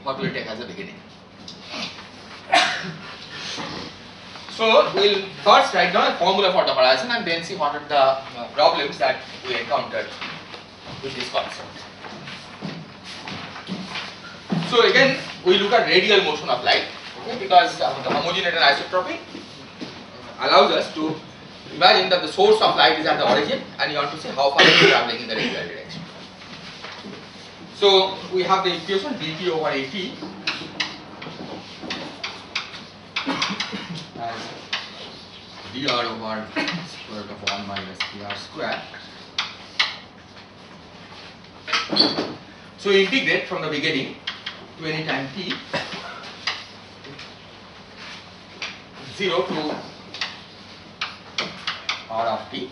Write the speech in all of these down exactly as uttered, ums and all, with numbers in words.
what we will take as a beginning. So we will first write down a formula for the horizon and then see what are the uh, problems that we encountered with this concept. So again we look at radial motion of light, okay, because uh, the homogeneous isotropy allows us to imagine that the source of light is at the origin and you want to see how far it is travelling in the radial direction. So we have the equation dt over at as dr over square root of one minus dr square. So we integrate from the beginning to any time t zero to r of t.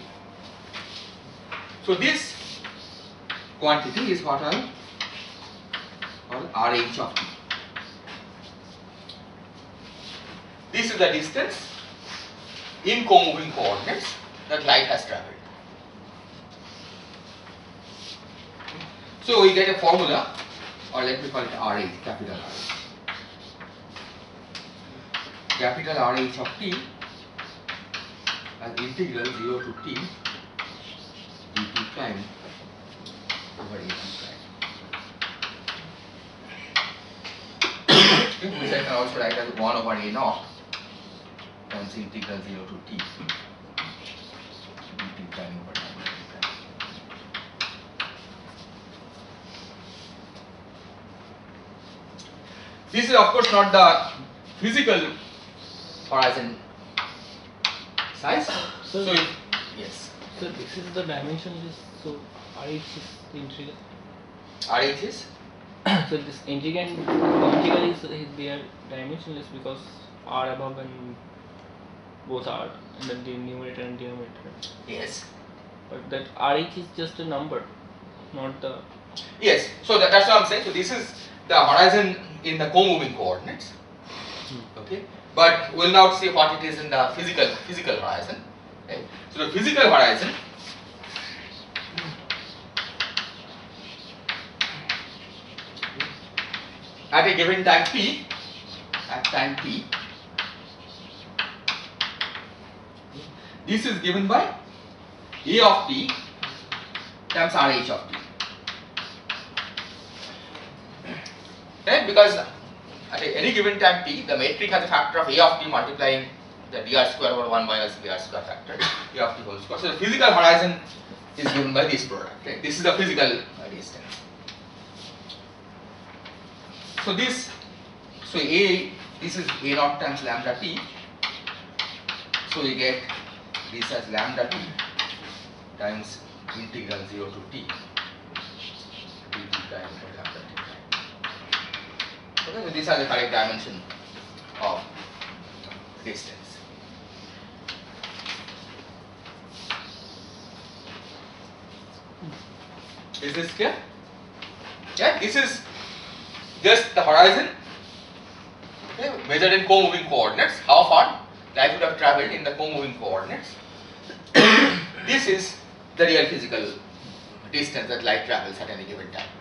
So this quantity is what I call Rh of t. This is the distance in co-moving coordinates that light has travelled. So we get a formula, or let me call it Rh, capital R. Capital Rh of t as integral zero to t dt prime over at prime. Which I can also write as one over a naught times integral zero to t dt prime over at prime. This is of course not the physical horizon size. So, So it, yes. So this is the dimensionless. So R H is the integral. Rh is So this integrand integral is, is their dimensionless because R above and both are and then the numerator and denominator. yes. But that R H is just a number, not the. Yes. So that, that's what I'm saying. So this is the horizon in the co-moving coordinates. Hmm. Okay. But we'll now see what it is in the physical physical horizon. Okay. So the physical horizon at a given time t, at time t, this is given by A of t times Rh of t. Right? Because at any given time t, the metric has a factor of A of t multiplying the dr square over one minus dr square factor, A of t whole square. So the physical horizon is given by this product. Right? This is the physical uh, distance. So this, so A, this is A naught times lambda t. So we get this as lambda t times integral zero to t dt prime over lambda t prime. Okay, so these are the correct dimension of distance. Is this clear? Yeah, this is just the horizon, okay, measured in co-moving coordinates, how far light would have travelled in the co-moving coordinates. This is the real physical distance that light travels at any given time.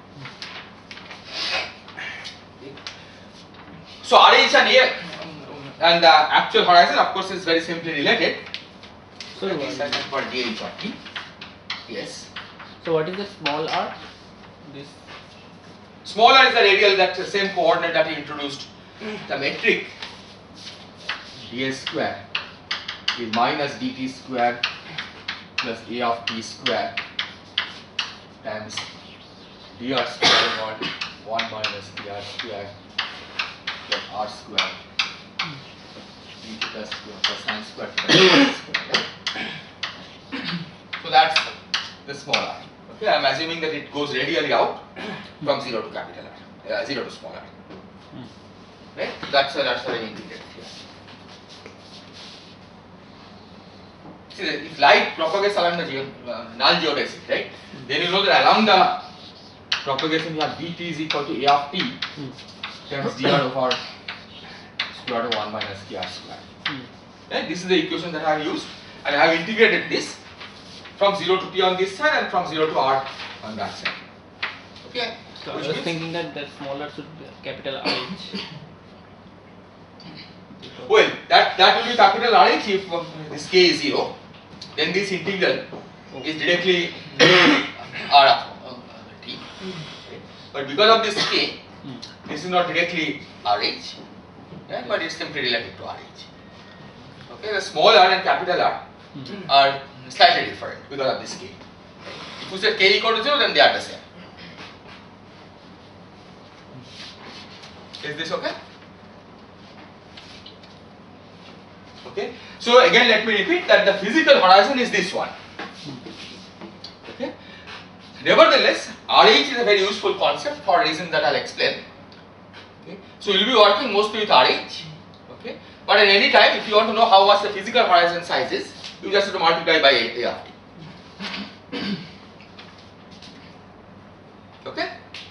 So R H and A and the actual horizon of course is very simply related. So So what this is, is called D H or T. Yes. so what is the small r? This. Smaller is the radial, that's the same coordinate that he introduced. The metric ds square is minus dt square plus a of t square times dr square over one minus dr square plus r square d theta square plus sine square theta square. So that's the small r. Okay, I am assuming that it goes radially out from zero to capital R, uh, zero to small r. Hmm. Right? That's uh, that's the way integrated here. See, if light propagates along the geo, uh, null geodesic, right? Then you know that along the propagation you have dt is equal to a of t Hmm. times dr over square root of one minus dr square. Hmm. Right? This is the equation that I have used, and I have integrated this from zero to t on this side and from zero to r on that side. Okay, So I Which was means- thinking that that smaller should be capital R H. Because- Well, that, that will be capital R H if uh, this k is zero. Then this integral is directly R of uh, t. But because of this k, Hmm. this is not directly R H, right? But it's simply related to R H. Okay, the small r and capital R Hmm. are slightly different because of this k. If you say k equal to zero, then they are the same. Is this okay? Okay. So again, let me repeat that the physical horizon is this one. Okay. Nevertheless, R H is a very useful concept for reasons that I'll explain. Okay. So you'll be working mostly with R H. Okay. But at any time, if you want to know how much the physical horizon size is, you just have to multiply by A, A of t. Okay.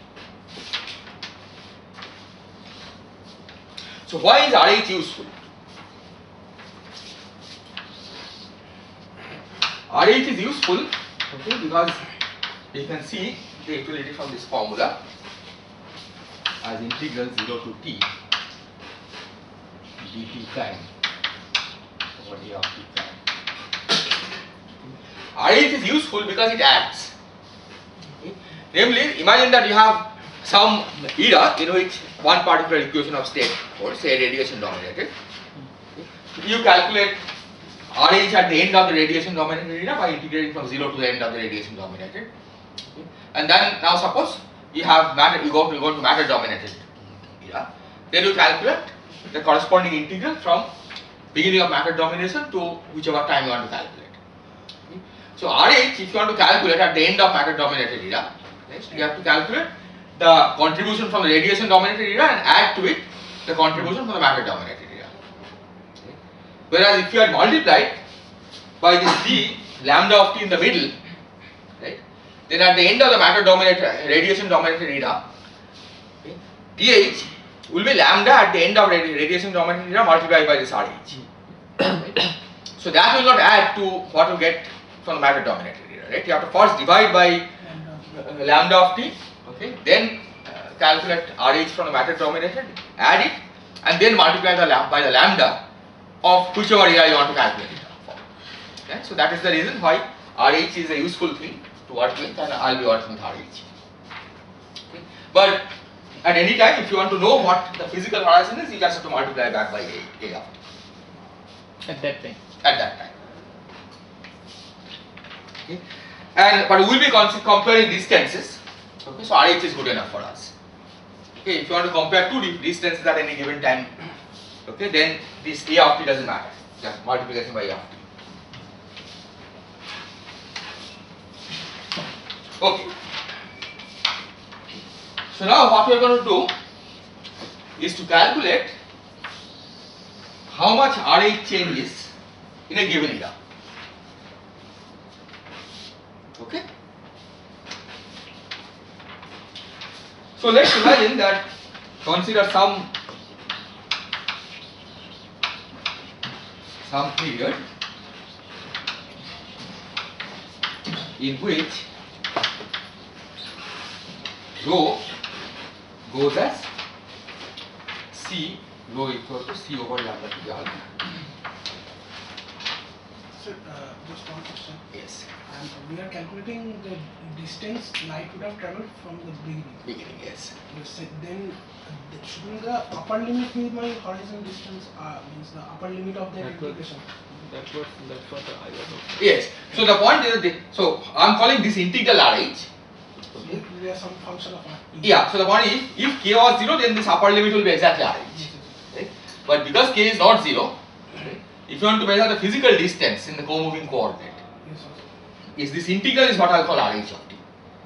So why is R H useful? R H is useful, okay, because you can see the utility from this formula as integral zero to t dt prime over A of t prime. R H is useful because it acts. Okay. Namely, imagine that you have some era in which one particular equation of state, or say radiation dominated. Okay. You calculate R H at the end of the radiation dominated era by integrating from zero to the end of the radiation dominated. Okay. And then now suppose you have matter, you go to, you go to matter dominated era. Then you calculate the corresponding integral from beginning of matter domination to whichever time you want to calculate. Okay. So R H, if you want to calculate at the end of matter dominated era, right, you have to calculate the contribution from the radiation dominated era and add to it the contribution from the matter dominated era. Okay. Whereas if you had multiplied by this d lambda of t in the middle, right, then at the end of the matter dominated radiation dominated era, okay, dH will be lambda at the end of radi radiation dominated era multiplied by this R H. Right. So that will not add to what you get from the matter dominated era, right? You have to first divide by uh, lambda of t, okay, then uh, calculate R H from the matter dominated, add it, and then multiply the lam by the lambda of whichever era you want to calculate it for. Okay? So that is the reason why R H is a useful thing to work with, and I will be working with R H. Okay? But at any time, if you want to know what the physical horizon is, you just have to multiply back by A, A of t At that time. at that time. Okay. And but we will be comparing distances. Okay, so R H is good enough for us. Okay, if you want to compare two distances at any given time, okay, then this A of t doesn't matter. Just multiplication by A of t. Okay. So now what we are going to do is to calculate how much R H changes in a given era. Okay. So let's imagine that, consider some some period in which rho goes as C, rho equal to C over lambda to the alpha. Sir, uh, just one question. Yes, And we are calculating the distance light would have traveled from the beginning. beginning, yes. You said then uh, shouldn't the upper limit be my horizon distance? Uh, means the upper limit of the That was- integration. That's what that's what I was also. Yes, so the point is, that, so I am calling this integral R H. So it will be some function of R. Yeah, so the point is, if k was zero, then this upper limit will be exactly R H. Yes, yes, yes. Right? But because k is not zero, right, if you want to measure the physical distance in the co-moving coordinate, Yes, yes. is this integral is what I will call R H of t.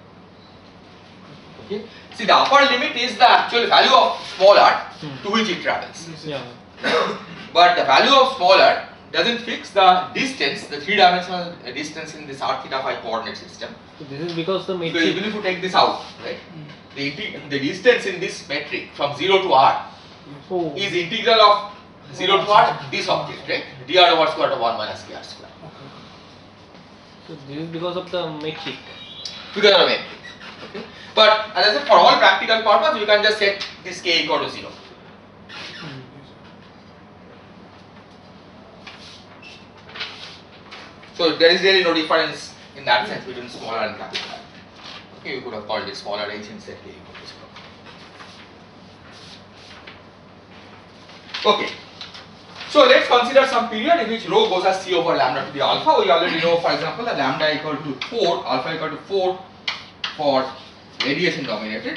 Okay. See, the upper limit is the actual value of small r Hmm. to which it travels. Yes, yes. Yeah. But the value of small r doesn't fix the distance, the three-dimensional distance in this r theta phi coordinate system. So this is because the So matrix. even if you take this out, right, Mm. the, integ- the distance in this metric from zero to r Oh. is integral of zero to r this object, right? Dr over square root of one minus k r square. Okay. So this is because of the metric. Because of a metric. Okay. But as I said, for all practical purpose, you can just set this k equal to zero. So there is really no difference in that sense between smaller and capital R. Okay, you could have called it smaller h and set k equal to zero. Okay. So let's consider some period in which rho goes as c over lambda to the alpha. We already know, for example, that lambda equal to four, alpha equal to four for radiation dominated,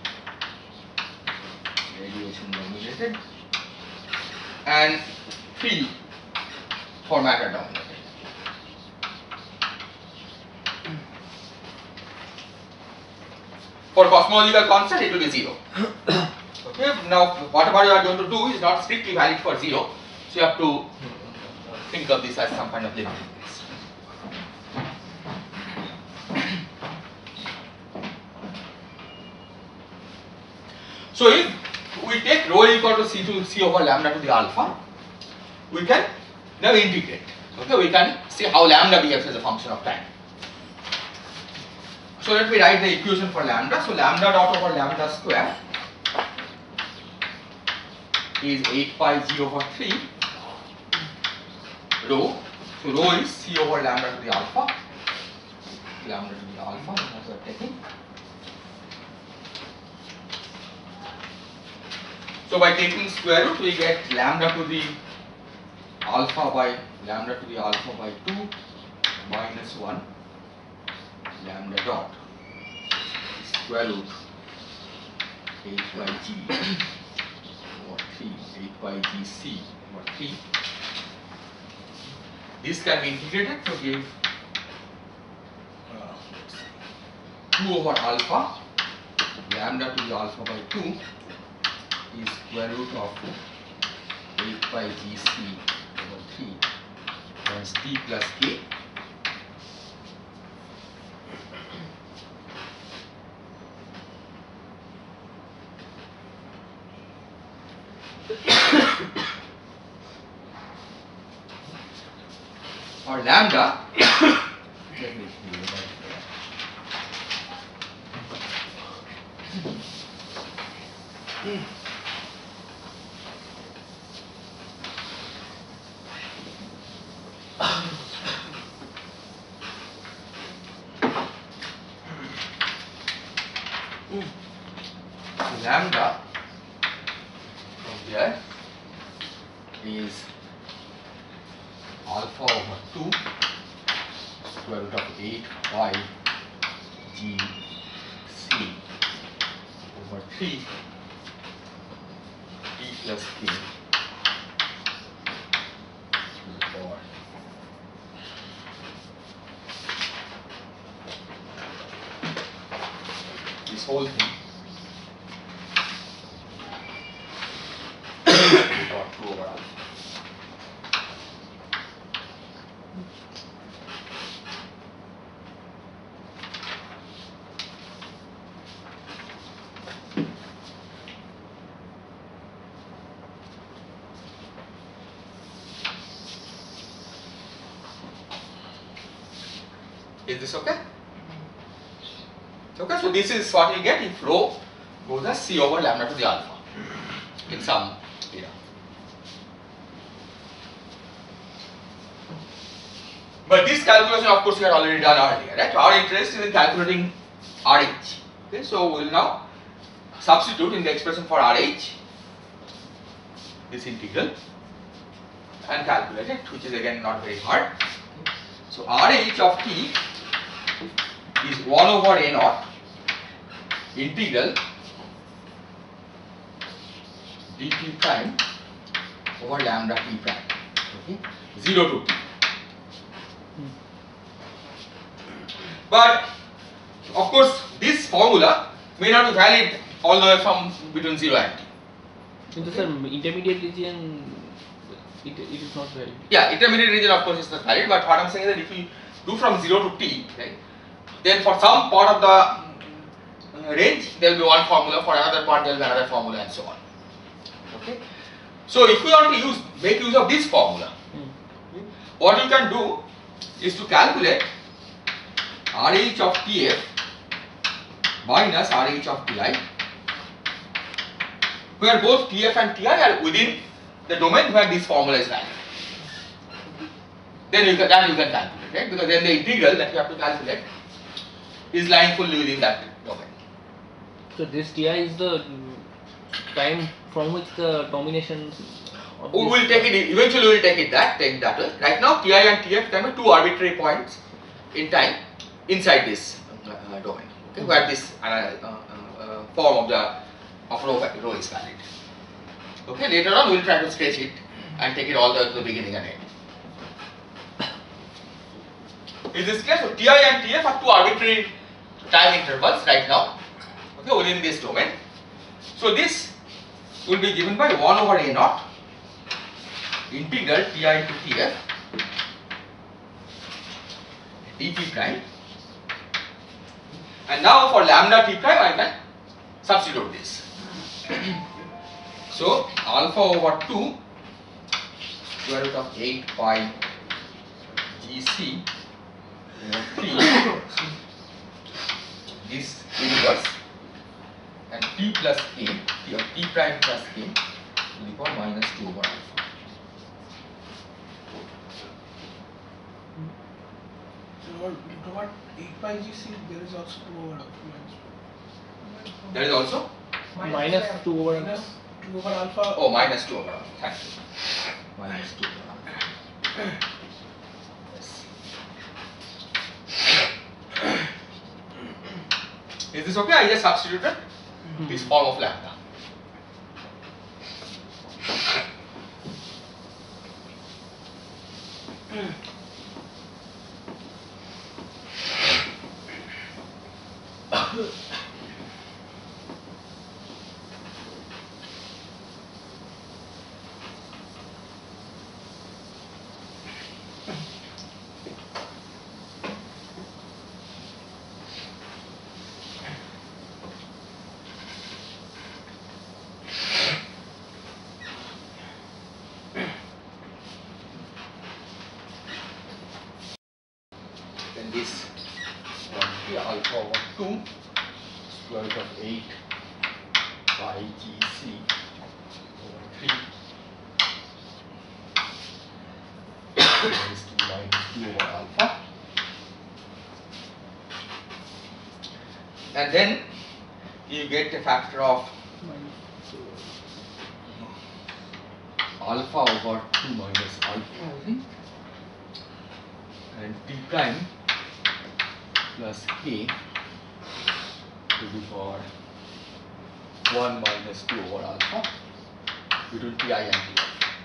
radiation dominated, and three for matter dominated. For cosmological constant, it will be zero. Okay. Now, whatever you are going to do is not strictly valid for zero. So you have to think of this as some kind of limit. So if we take rho equal to c to c over lambda to the alpha, we can now integrate. Okay, we can see how lambda behaves as a function of time. So let me write the equation for lambda. So lambda dot over lambda square is eight pi g over three rho. So rho is c over lambda to the alpha, lambda to the alpha as we are taking. So by taking square root, we get lambda to the alpha by lambda to the alpha by two minus one lambda dot square root eight by g over three, eight by g c over three. This can be integrated to give uh, two over alpha lambda to the alpha by two is square root of eight by g c over three times t plus k. Or lambda, let me see right there. Lambda from here is alpha over two square root of eight pi g c over three t plus k to the power this whole thing dot two over alpha. Is this okay? Okay, so this is what we get if rho goes as c over lambda to the alpha in some era. But this calculation, of course, we had already done earlier, right? Our interest is in calculating R H. Okay, so we will now substitute in the expression for R H this integral and calculate it, which is again not very hard. So R H of t is one over a naught integral dt prime over lambda t prime, okay, zero to t. But of course, this formula may not be valid all the way from between zero and t. Into some intermediate region, it, it is not valid. Yeah, intermediate region of course is not valid, but what I am saying is that if we do from zero to t, right, then for some part of the uh, range there will be one formula, for another part there will be another formula, and so on. Okay. So if we want to use make use of this formula, Hmm. what you can do is to calculate R H of T F minus R H of Ti, where both T F and Ti are within the domain where this formula is valid. Then you can, then you can calculate, right? Because then the integral that you have to calculate is lying fully within that domain. So this Ti is the mm, time from which the domination of We this- will take it, eventually we will take it that, take that way. Right now Ti and Tf can be two arbitrary points in time inside this uh, domain, okay, where this uh, uh, uh, form of the of rho, rho is valid. Okay, later on we will try to sketch it and take it all the way to the beginning and end. In this case, so Ti and Tf are two arbitrary time intervals right now, okay, within this domain. So this will be given by one over A naught integral Ti to Tf dt prime, and now for lambda t prime I can substitute this. So alpha over two square root of eight pi gc over three this inverse and t plus a, t or t prime plus a to the power minus two over alpha. So you got eight pi G C, there is also two over alpha minus two. There is also minus two over alpha. Minus two over alpha. oh minus two over alpha. Thank you. Minus two over alpha. Yes. Is this okay? I just substituted this form of lambda. Then this quantity alpha over two square root of eight pi gc over three raised to minus two over alpha, and then you get a factor of alpha over two minus alpha, I think, and t prime plus k to the power one minus two over alpha between Ti and Tf.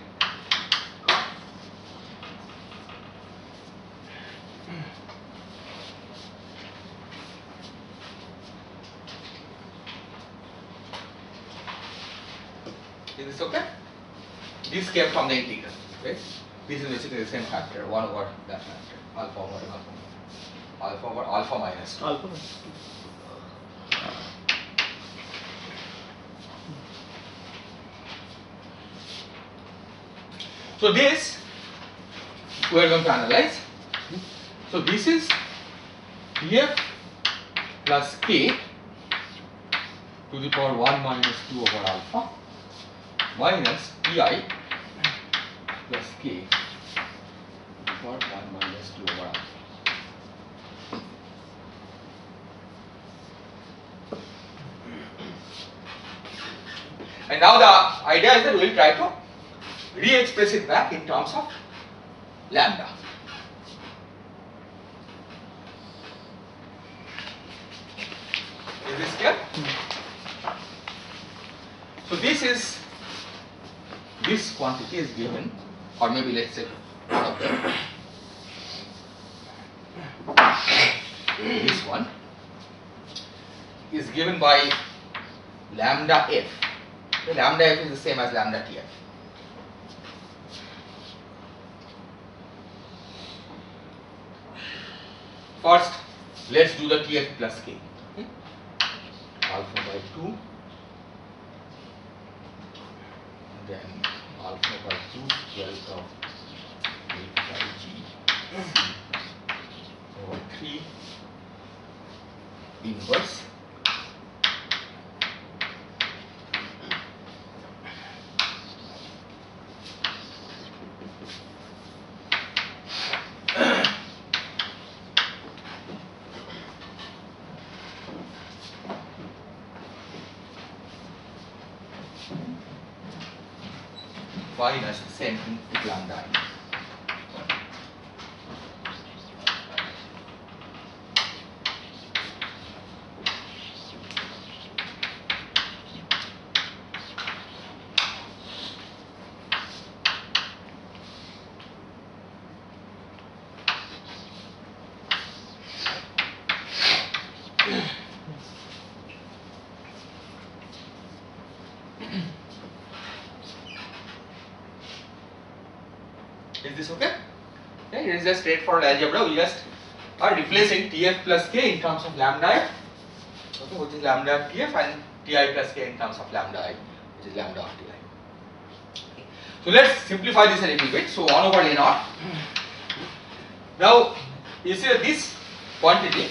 Is this okay? This came from the integral, right? This is basically the same factor, one over that factor, alpha over alpha, alpha over alpha minus two. Alpha. So this we are going to analyze. So this is Tf plus k to the power one minus two over alpha minus Ti plus k to the power one minus two over alpha. And now the idea is that we will try to re-express it back in terms of lambda. Is this clear? So this is, this quantity is given, or maybe let's say one of them, this one is given by lambda f. The lambda f is the same as lambda Tf. First, let's do the Tf plus k. Okay. Alpha by two, then alpha by two twelfth of eight pi g over three inverse minus the same thing with lambda I. Is this okay? Yeah, it is just straightforward algebra. We just are replacing Tf plus k in terms of lambda I, okay, which is lambda of Tf, and Ti plus k in terms of lambda I, which is lambda of Ti. So let's simplify this a little bit. So one over a naught. Now you see that this quantity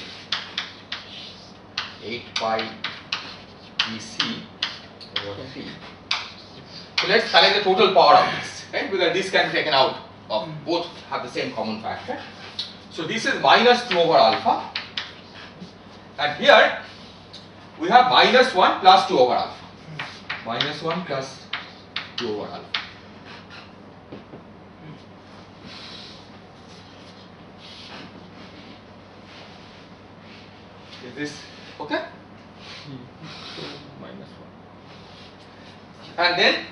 eight pi Vc over three. So let's calculate the total power of this, right? Because this can be taken out of both have the same common factor. So this is minus two over alpha, and here we have minus one plus two over alpha. Minus one plus two over alpha. Is this okay? Minus one. And then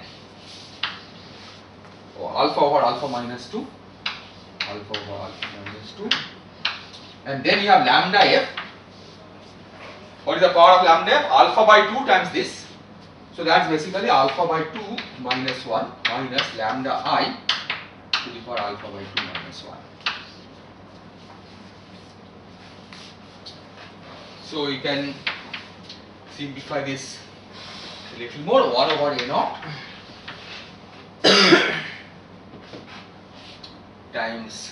oh, alpha over alpha minus two, alpha over alpha minus two, and then you have lambda f. What is the power of lambda f? Alpha by two times this. So that's basically alpha by two minus one minus lambda I to the power alpha by two minus one. So you can simplify this a little more. one over a naught times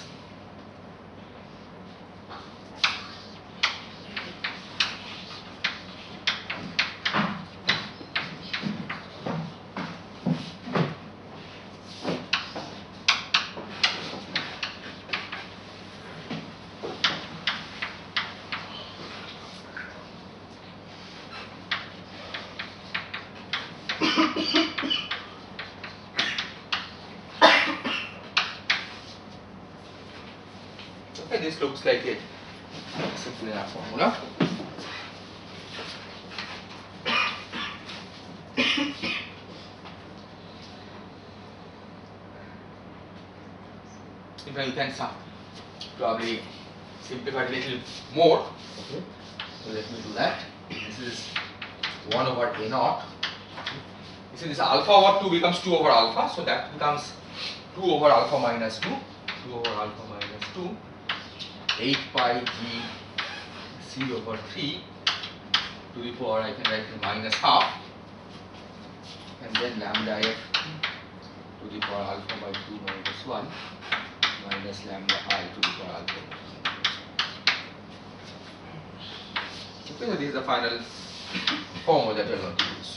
okay, this looks like a simple enough formula. In fact, you can some, probably simplify it a little more. Okay, so let me do that. This is one over a naught. You see, this alpha over two becomes two over alpha, so that becomes two over alpha minus two, two over alpha minus two, eight pi g c over three to the power, I can write it minus half, and then lambda f to the power alpha by two minus one minus lambda I to the power alpha. Okay, so this is the final formula that we are going to use.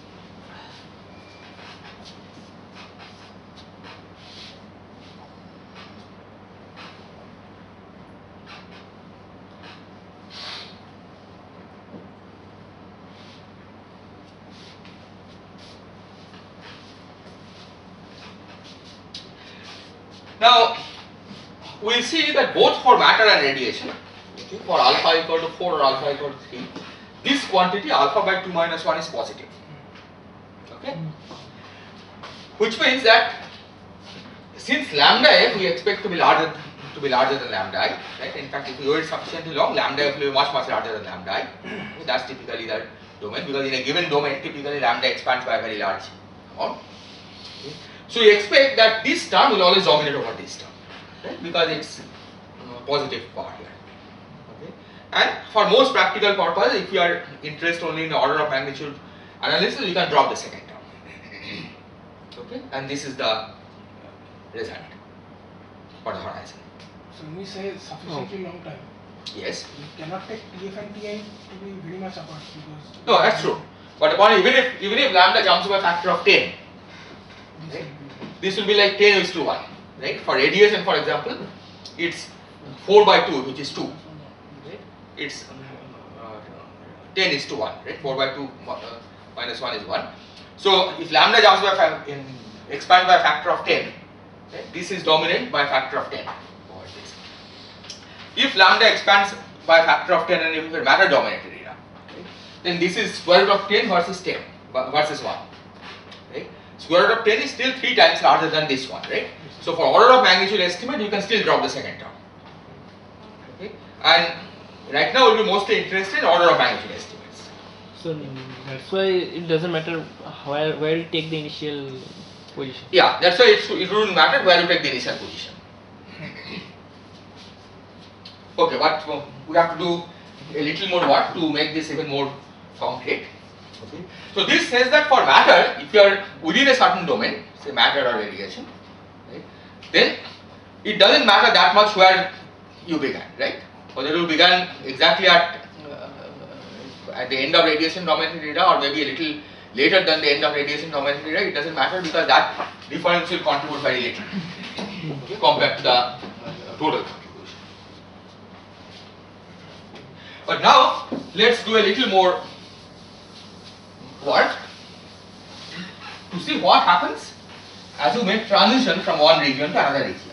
Now, we will see that both for matter and radiation, okay, for alpha equal to four or alpha equal to three, this quantity alpha by two minus one is positive. Okay? Which means that since lambda f we expect to be larger to be larger than lambda I, right? In fact, if you wait sufficiently long, lambda f will be much much larger than lambda I. Okay, that's typically the domain, because in a given domain, typically lambda expands by a very large amount. Okay? So you expect that this term will always dominate over this term, right? Because it's uh, positive part here. Okay? And for most practical purposes, if you are interested only in the order of magnitude analysis, you can drop the second term. Okay? And this is the result for the horizon. So when we say sufficiently long time, Yes. we cannot take T F and T I to be very much apart because No, that's true. But the point, even if even if lambda jumps by a factor of ten, this right? will be This will be like ten is to one, right? For radiation, for example, it's four by two, which is two. Right? It's uh, ten is to one, right? four by two uh, minus one is one. So if lambda jumps by fa in expands by a factor of ten, okay, this is dominant by a factor of ten over this. If lambda expands by a factor of ten and if it's matter dominated era, okay, then this is square root of ten versus ten versus one. Right? Square root of ten is still three times larger than this one, right? So for order of magnitude estimate, you can still drop the second term. Okay? And right now we'll be mostly interested in order of magnitude estimates. So that's why it doesn't matter where where you take the initial position. Yeah, that's why it's, it wouldn't matter where you take the initial position. Okay, but uh, we have to do a little more work to make this even more concrete. Okay. So this says that for matter, if you are within a certain domain, say matter or radiation, right, then it doesn't matter that much where you began, right? Whether you began exactly at uh, at the end of radiation dominated era or maybe a little later than the end of radiation dominated era, it doesn't matter because that difference will contribute very little, okay, compared to the uh, total contribution. But now let's do a little more work to see what happens as you make transition from one region to another region.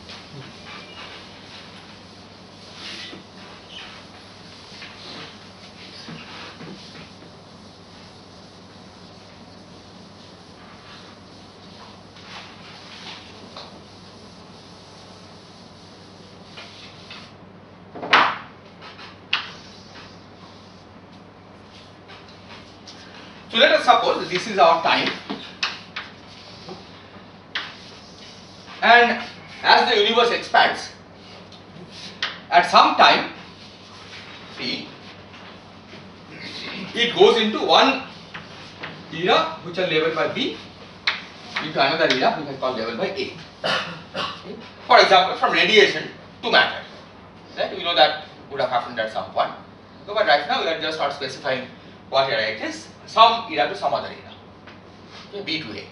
So let us suppose that this is our time, and as the universe expands, at some time t, it goes into one era which are labeled by B, into another era which is called labeled by A. Okay. For example, from radiation to matter, right? We know that would have happened at some point, so, but right now we are just not specifying what era it is. Some era to some other era, okay, B to A.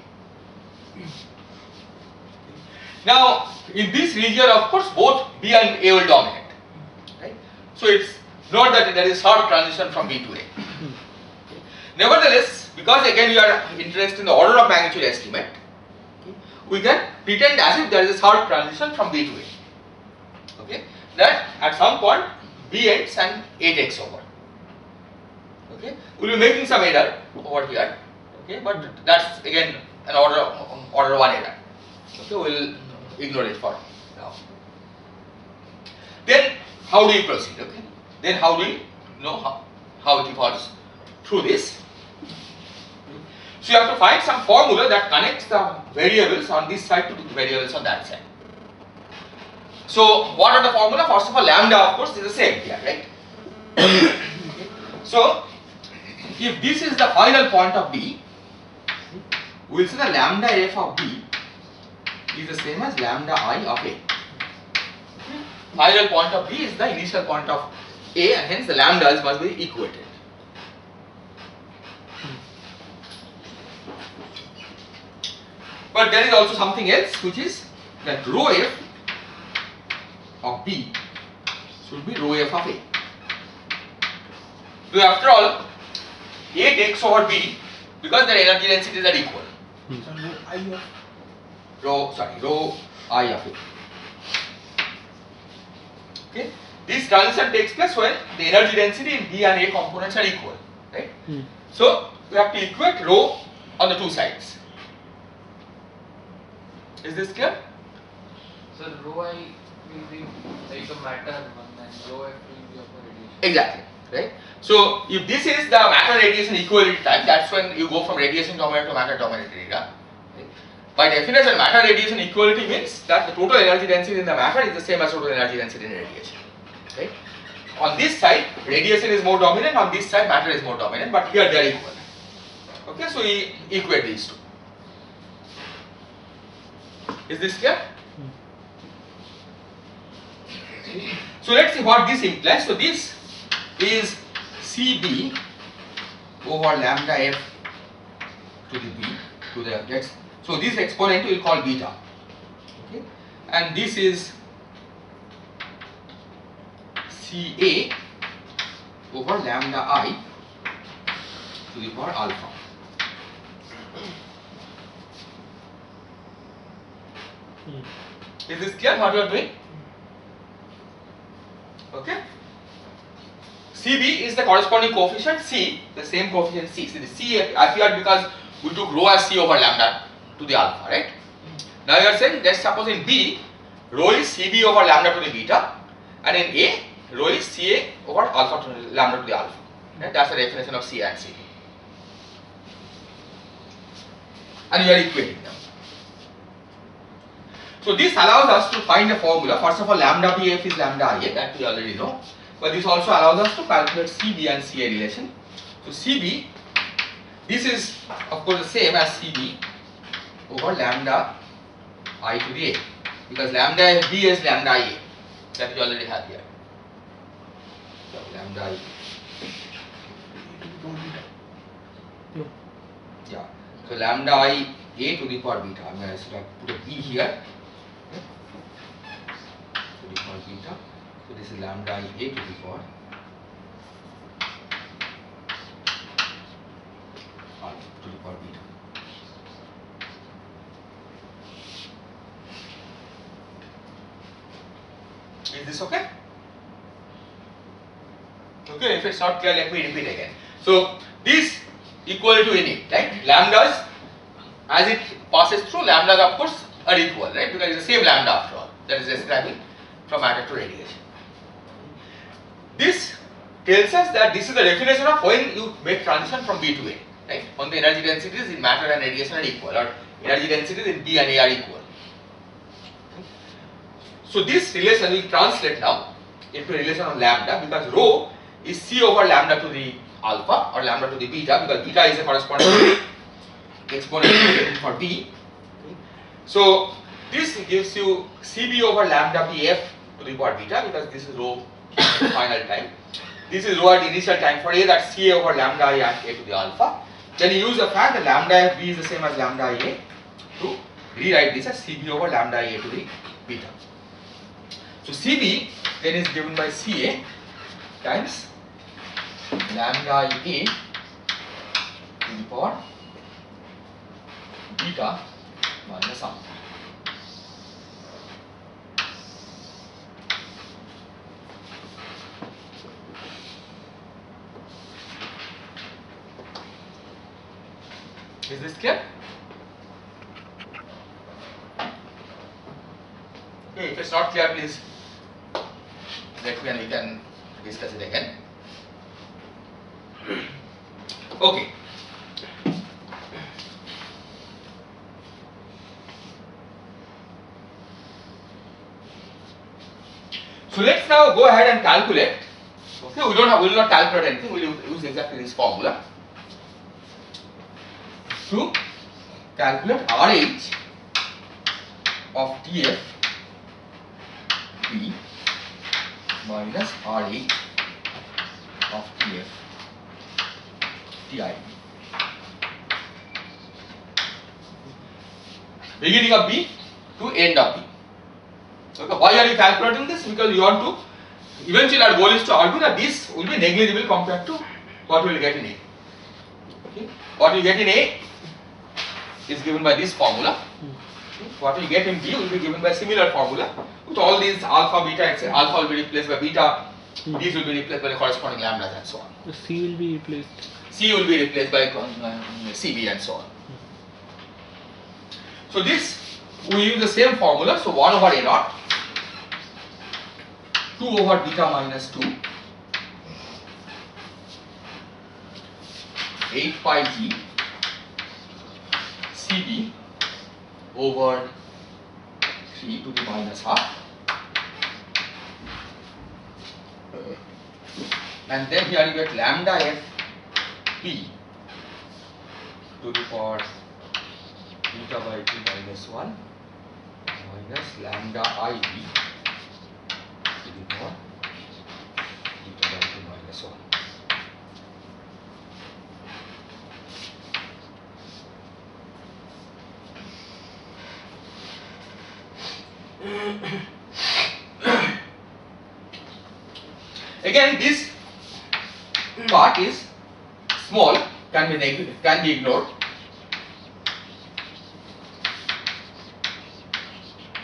Now, in this region, of course, both B and A will dominate, right? So it's not that there is sharp transition from B to A. Okay. Nevertheless, because again we are interested in the order of magnitude estimate, okay, we can pretend as if there is a sharp transition from B to A. Okay, that at some point B ends and A takes over. Okay, we will be making some error over here, okay, but that's again an order order one error. Okay, we will ignore it for now. Then how do you proceed? Okay, then how do you know how, how it evolves through this? So you have to find some formula that connects the variables on this side to the variables on that side. So what are the formula? First of all, lambda of course is the same here, right? Okay. So if this is the final point of B, we will say the lambda f of B is the same as lambda I of A. Final point of B is the initial point of A, and hence the lambdas must be equated. But there is also something else, which is that rho f of B should be rho f of A. So after all, A takes over B because their energy densities are equal. So rho I of Rho, sorry, rho I of A. Okay, this transition takes place when the energy density in B and A components are equal, right? Hmm. So we have to equate rho on the two sides. Is this clear? So rho I will be like a matter one and rho F will be of a radiation. Exactly, right? So if this is the matter radiation equality time, that's when you go from radiation dominated to matter dominated era. Right? By definition, matter radiation equality means that the total energy density in the matter is the same as total energy density in radiation. Right? On this side, radiation is more dominant, on this side, matter is more dominant, but here they are equal. Okay, so we equate these two. Is this clear? So let's see what this implies. So this is C B over lambda f to the B to the let's so this exponent we will call beta. Okay, and this is C A over lambda I to the power alpha. Hmm. Is this clear what you are doing? Okay. C B is the corresponding coefficient C, the same coefficient C. See, the C appeared because we took rho as C over lambda to the alpha, right? Now you are saying, let's suppose in B, rho is C B over lambda to the beta, and in A, rho is C A over alpha to the lambda to the alpha. Right? That's the definition of C A and C B. And you are equating them. So this allows us to find a formula. First of all, lambda B F is lambda I A, that we already know. But this also allows us to calculate C B and C A relation. So C B, this is of course the same as C B over lambda I to the A, because lambda B is lambda I A, that we already have here. So lambda I A. Yeah. So lambda I A to the power beta. I mean, I should have put a B here. To the power beta. So this is lambda I A to the power alpha to the power beta. Is this okay? Okay, if it's not clear, let me repeat again. So this equal to any, right? Lambdas, as it passes through, lambdas of course are equal, right? Because it's the same lambda after all, that is describing from matter to radiation. This tells us that this is the definition of when you make transition from B to A, right? When the energy densities in matter and radiation are equal, or energy densities in B and A are equal. So this relation will translate now into a relation of lambda, because rho is C over lambda to the alpha or lambda to the beta, because beta is a corresponding exponent for B. So this gives you C B over lambda B F to the power beta, because this is rho final time. This is rho at initial time for A, that's C A over lambda I and A to the alpha. Then you use the fact that lambda F B is the same as lambda I A to rewrite this as C B over lambda I A to the beta. So C B then is given by C A times lambda I A to the power beta minus alpha. Is this clear? Okay, if it's not clear, please let me and we can discuss it again. Okay. So let's now go ahead and calculate. Okay, we don't have, we will not calculate anything. We will use exactly this formula to calculate R H of T F B minus R H of T F T I B. Beginning of B to end of B. Okay, why are you calculating this? Because you want to, eventually our goal is to argue that this will be negligible compared to what we will get in A. Okay. What you get in A is given by this formula. What we get in B will be given by similar formula. With all these alpha, beta, et cetera. Alpha will be replaced by beta. These will be replaced by the corresponding lambdas and so on. The C will be replaced. C will be replaced by uh, C B and so on. So this we use the same formula. So one over A naught, two over beta minus two, eight pi G C B over three to the minus half, and then here you get lambda F B to the power beta by two minus one minus lambda I B to the power beta by two minus one. Again, this part is small, can be negative, can be ignored.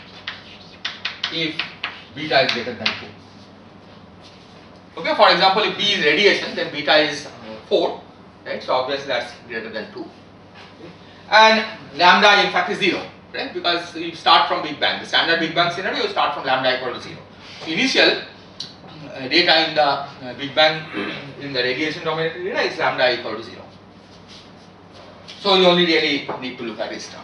if beta is greater than two. Okay, for example, if B is radiation, then beta is four, right? So obviously that's greater than two. And lambda in fact is zero, right? Because you start from Big Bang. The standard Big Bang scenario, you start from lambda equal to zero. So initial uh, data in the uh, Big Bang in the radiation dominated data is lambda equal to zero. So you only really need to look at this term.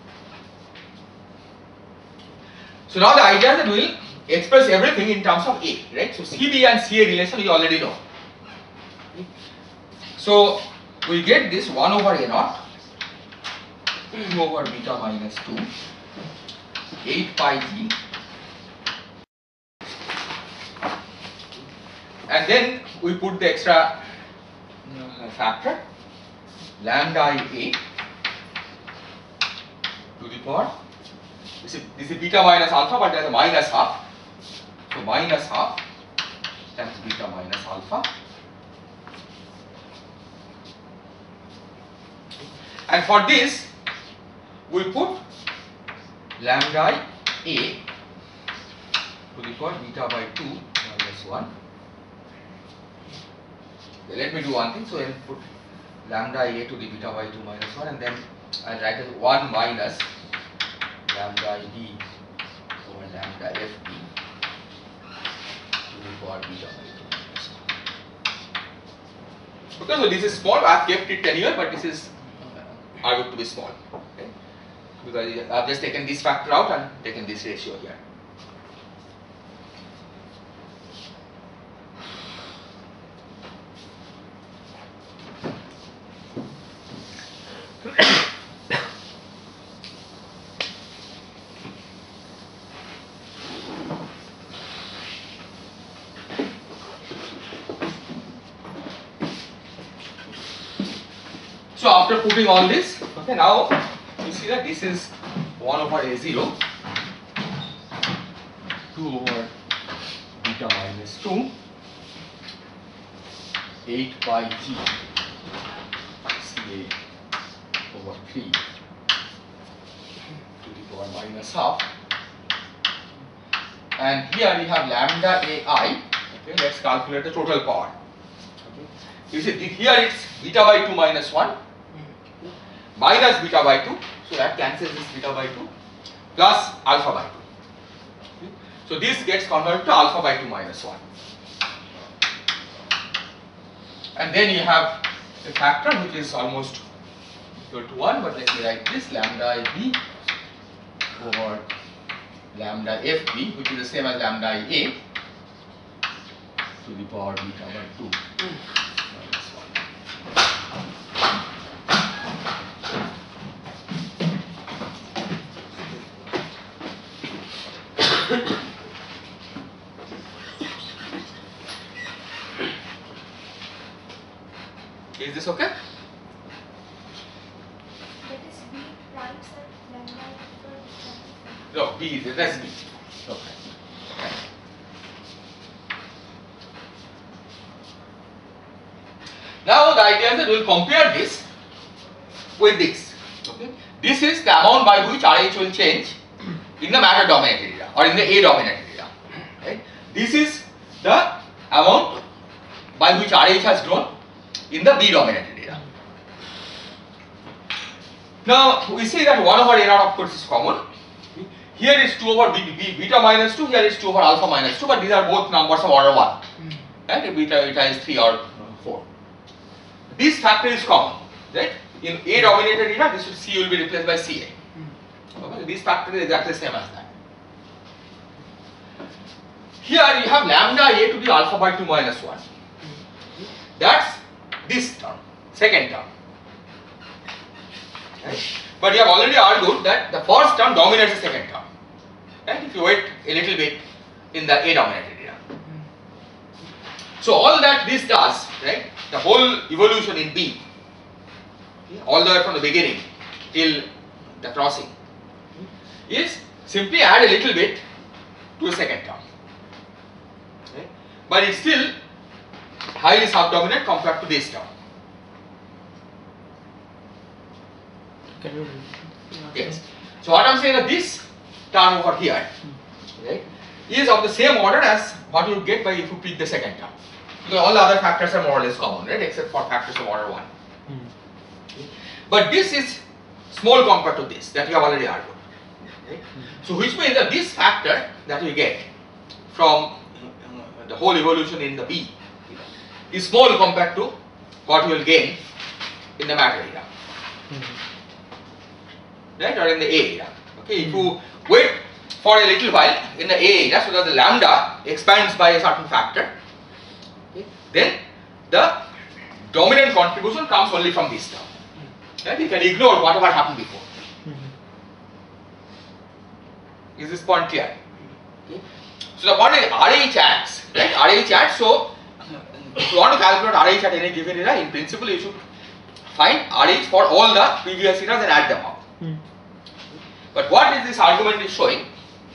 So now the idea is that we will express everything in terms of A, right? So C B and C A relation we already know. So we get this one over A naught, two over beta minus two, eight pi G, and then we put the extra uh, factor lambda A to the power. This is, this is beta minus alpha, but there is a minus half. So minus half times beta minus alpha. And for this, we put lambda A to the power beta by two minus one. Okay, let me do one thing. So I will put lambda A to the beta by two minus one, and then I will write as one minus lambda D over lambda F D to the power beta by two minus one. Okay, so this is small. I have kept it ten here, but this is uh, argued to be small. Okay? Because I have just taken this factor out and taken this ratio here. So after putting all this, okay, now you see that this is one over A zero, two over beta minus two, eight pi G C A over three to the power minus half, and here we have lambda A I. Okay, let's calculate the total power. Okay, you see here it's beta by two minus one. Minus beta by two, so that cancels this beta by two, plus alpha by two. Okay. So this gets converted to alpha by two minus one. And then you have a factor which is almost equal to one, but let me write this lambda B over lambda F B, which is the same as lambda A to the power beta by two minus one. Is this okay? That is B prime set lambda equal to No, B is that's B. Okay. Now the idea is that we will compare this with this. Okay. This is the amount by which R H will change in the matter dominated area or in the A dominated area. Right? This is the amount by which R H has grown in the B dominated area. Now we see that one over A naught of course is common. Here is two over B, B, beta minus two, here is two over alpha minus two, but these are both numbers of order one. Right? Beta, beta is three or four. This factor is common. Right? In A dominated area, this will, C will be replaced by C A. Okay? This factor is exactly the same as that. Here you have lambda A to the alpha by two minus one. That's this term, second term. Right? But you have already argued that the first term dominates the second term. Right? If you wait a little bit in the A dominated area. So all that this does, right? The whole evolution in B, okay, all the way from the beginning till the crossing, is simply add a little bit to the second term. Okay? But it's still highly subdominant compared to this term. Can you? Yes. So what I am saying is this term over here, right? is of the same order as what you get by if you pick the second term. Because all the other factors are more or less common, right? Except for factors of order one. Hmm. But this is small compared to this that we have already argued. Okay? So which means that this factor that we get from uh, the whole evolution in the B is small compared to what you will gain in the matter era, right, or in the A era. Okay, if you wait for a little while in the A era so that the lambda expands by a certain factor, okay, then the dominant contribution comes only from this term. Right? You can ignore whatever happened before. Is this point clear? Okay. So the point is R H acts, right? R H acts. So if you want to calculate R H at any given era, in principle you should find R H for all the previous eras and add them up. Hmm. But what is this argument is showing?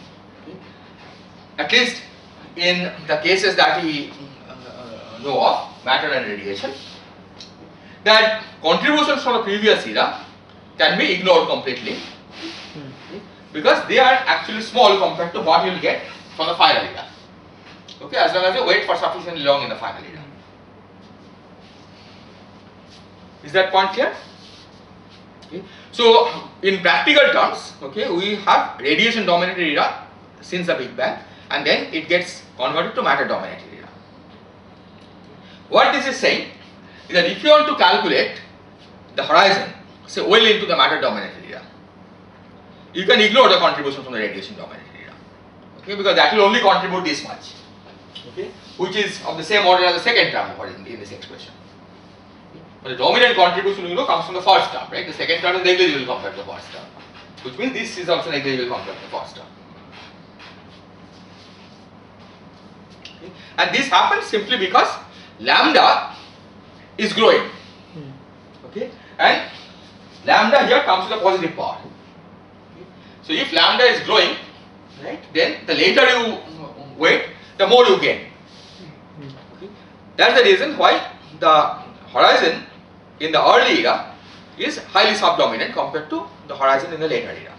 At least in the cases that we uh, know of, matter and radiation, that contributions from the previous era can be ignored completely because they are actually small compared to what you will get from the final era. Okay, as long as you wait for sufficiently long in the final era. Is that point clear? Okay. So, in practical terms, okay, we have radiation dominated era since the Big Bang, and then it gets converted to matter dominated era. What this is saying is that if you want to calculate the horizon, say well into the matter dominated era, you can ignore the contribution from the radiation dominated era, okay, because that will only contribute this much, okay, which is of the same order as the second term in, in this expression. But the dominant contribution, you know, comes from the first term, right? The second term is negligible compared to the first term, which means this is also negligible compared to the first term. Okay. And this happens simply because lambda is growing, okay, and lambda here comes to the positive power. Okay. So if lambda is growing, right, then the later you wait, the more you gain. Okay. That's the reason why the horizon in the early era is highly subdominant compared to the horizon in the later era.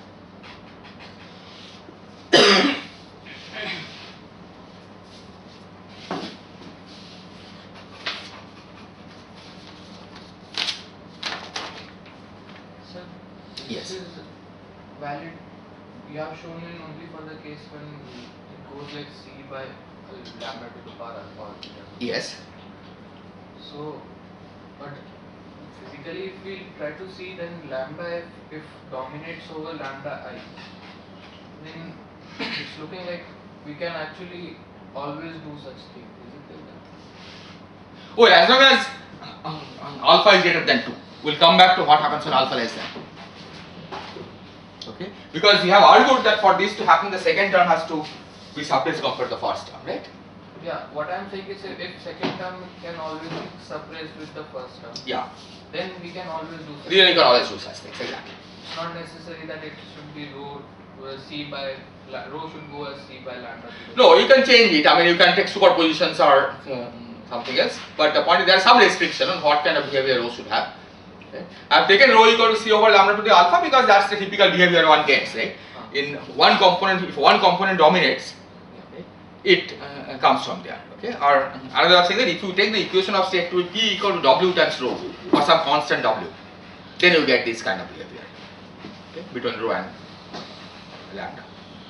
Sir, Yes. this is valid. You have shown in only for the case when it goes like C by uh, lambda to the power alpha. Yes. So, but physically, if we try to see, then lambda if, if dominates over lambda I, then it's looking like we can actually always do such thing. Is it like that? Oh, as long as um, um, alpha is greater than two. We'll come back to what happens when alpha less than two. Okay? Because we have argued that for this to happen, the second term has to be suppressed compared to the first term, right? Yeah, what I'm saying is if, if second term can always be suppressed with the first term, Yeah. then we can always do such. Then you can always do such things, exactly. It's not necessary that it should be rho uh, C by la- rho should go as C by lambda. to the- No, you can change it. I mean, you can take superpositions or uh, something else. But the point is there is some restriction on what kind of behavior rho should have. Okay? I have taken rho equal to C over lambda to the alpha because that's the typical behavior one gets, right? In one component, if one component dominates, okay, it uh, comes from there. Okay? Or another thing that if you take the equation of state to be P equal to W times rho or some constant W, then you get this kind of behavior, okay, between rho and lambda.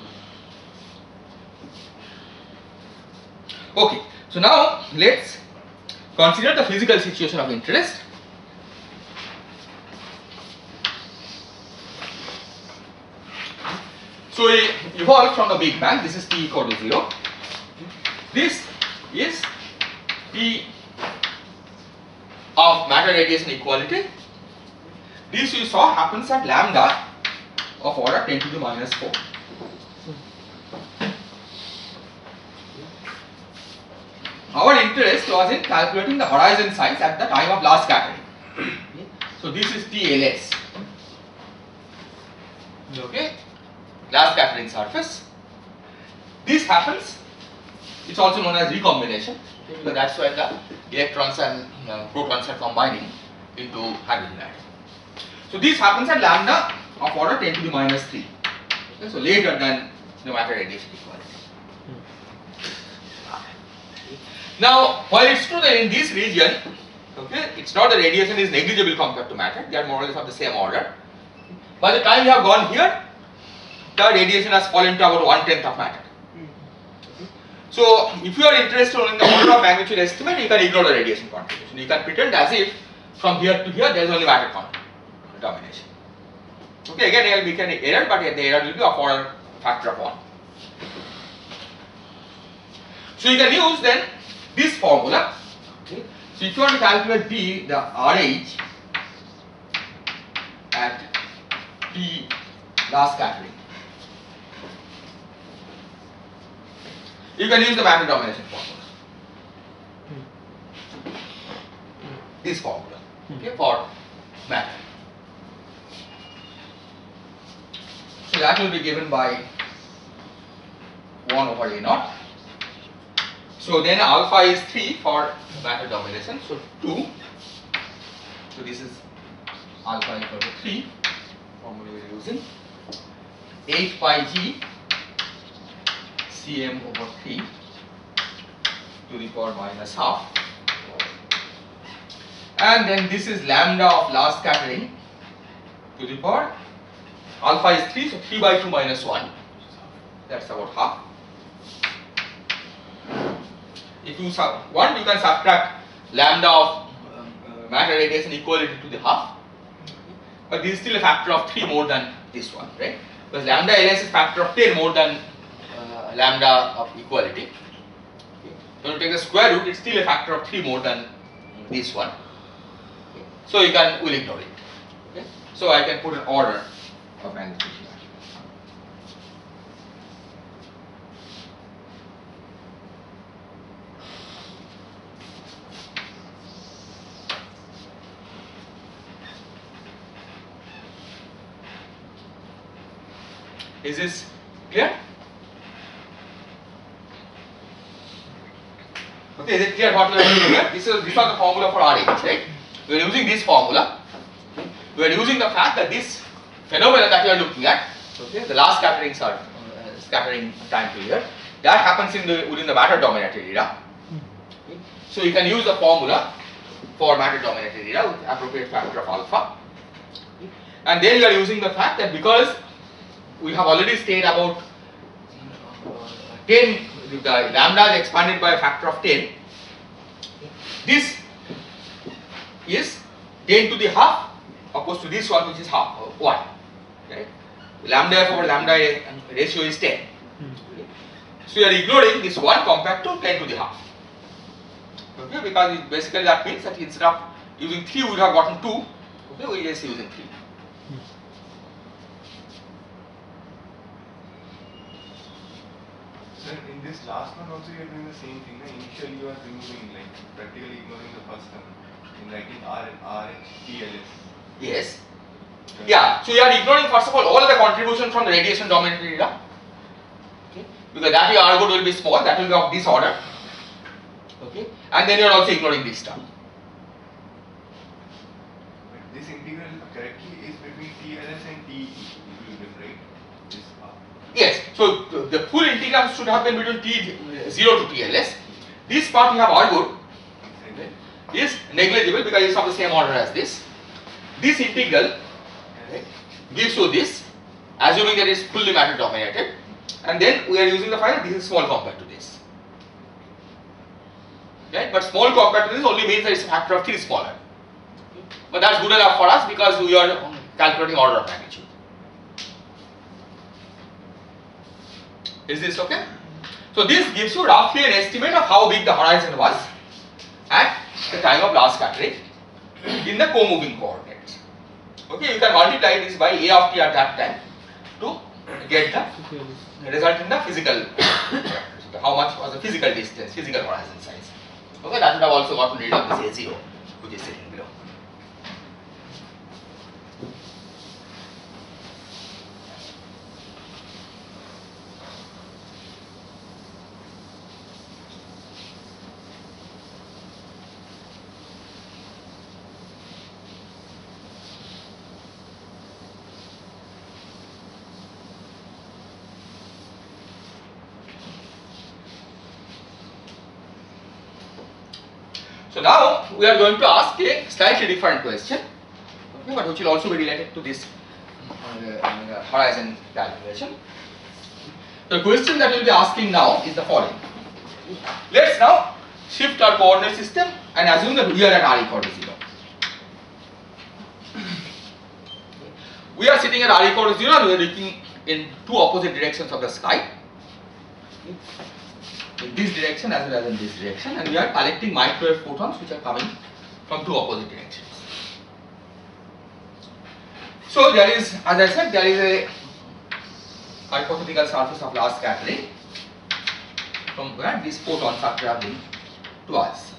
Okay, so now let's consider the physical situation of interest. So we evolved from the Big Bang. This is T equal to zero. This is P of matter radiation equality. This you saw happens at lambda of order ten to the minus four. Our interest was in calculating the horizon size at the time of last scattering. So this is T L S. Okay, last scattering surface. This happens. It's also known as recombination, okay, because that's when the electrons and uh, protons are combining into hydrogen atom. So this happens at lambda of order ten to the minus three. Okay, so later than the matter radiation equality. Now, while it's true that in this region, okay, it's not that radiation is negligible compared to matter, they are more or less of the same order. By the time you have gone here, the radiation has fallen to about one tenth of matter. So, if you are interested in the order of magnitude estimate, you can ignore the radiation contribution. You can pretend as if from here to here there is only matter domination. Okay, again there will be an error, but the error will be of order factor of one. So, you can use then this formula. Okay. So, if you want to calculate B, the R H at T last scattering, you can use the matter domination formula. This formula, okay, for matter. So that will be given by one over A naught. So then alpha is three for matter domination. So two. So this is alpha equal to three. Formula we are using. eight pi g cm over three to the power minus half. And then this is lambda of last scattering to the power. Alpha is three, so three by two minus one. That's about half. If you want, you can subtract lambda of uh, matter radiation equality to the half. But this is still a factor of three more than this one, right? Because lambda L S is factor of ten more than uh, lambda of equality. Okay. When you take the square root, it's still a factor of three more than this one. Okay. So you can will ignore it. Okay. So I can put an order of magnitude here. Is this clear? Okay, is it clear what we are doing here? This is this was the formula for R H, right? We are using this formula. We are using the fact that this phenomenon that we are looking at, okay, the last scatterings are uh, scattering time period, that happens in the within the matter dominated era. Okay. So you can use the formula for matter dominated era with appropriate factor of alpha. Okay. And then you are using the fact that because we have already stated about ten, the lambda is expanded by a factor of ten. This is ten to the half opposed to this one, which is half, uh, one. Right? Lambda F over lambda ratio is ten. Okay. So you are ignoring this one compared to ten to the half. Okay, because it basically that means that instead of using three, we would have gotten two. Okay, we are just using three. Sir, in this last one also you are doing the same thing. Right? Initially you are removing, like practically ignoring the first term in writing R and R H T L S. Yes. Yeah. So you are ignoring first of all all the contribution from the radiation dominated era. Okay. Because that your R good will be small, that will be of this order. Okay. And then you are also ignoring this term. But this integral correctly is between T L S and T equilibrium, right? This R. Yes, so the full integral should have been between T zero to T L S. This part you have argued is negligible because it is of the same order as this. This integral right, gives you this, assuming that it is fully matter dominated, and then we are using the fact that this is small compared to this. Right? But small compared to this only means that it is a factor of three smaller. But that is good enough for us because we are calculating order of magnitude. Is this okay? So this gives you roughly an estimate of how big the horizon was at the time of last scattering in the co-moving coordinates. Okay, you can multiply this by A of t at that time to get the result in the physical, how much was the physical distance, physical horizon size. Okay, that would have also gotten rid of this A zero which is sitting below. So now we are going to ask a slightly different question, okay, but which will also be related to this uh, uh, horizon calculation. The question that we will be asking now is the following. Let's now shift our coordinate system and assume that we are at r equal to zero. We are sitting at r equal to zero and we are looking in two opposite directions of the sky, in this direction as well as in this direction, and we are collecting microwave photons which are coming from two opposite directions. So there is, as I said, there is a hypothetical surface of large scattering from where these photons are traveling to us.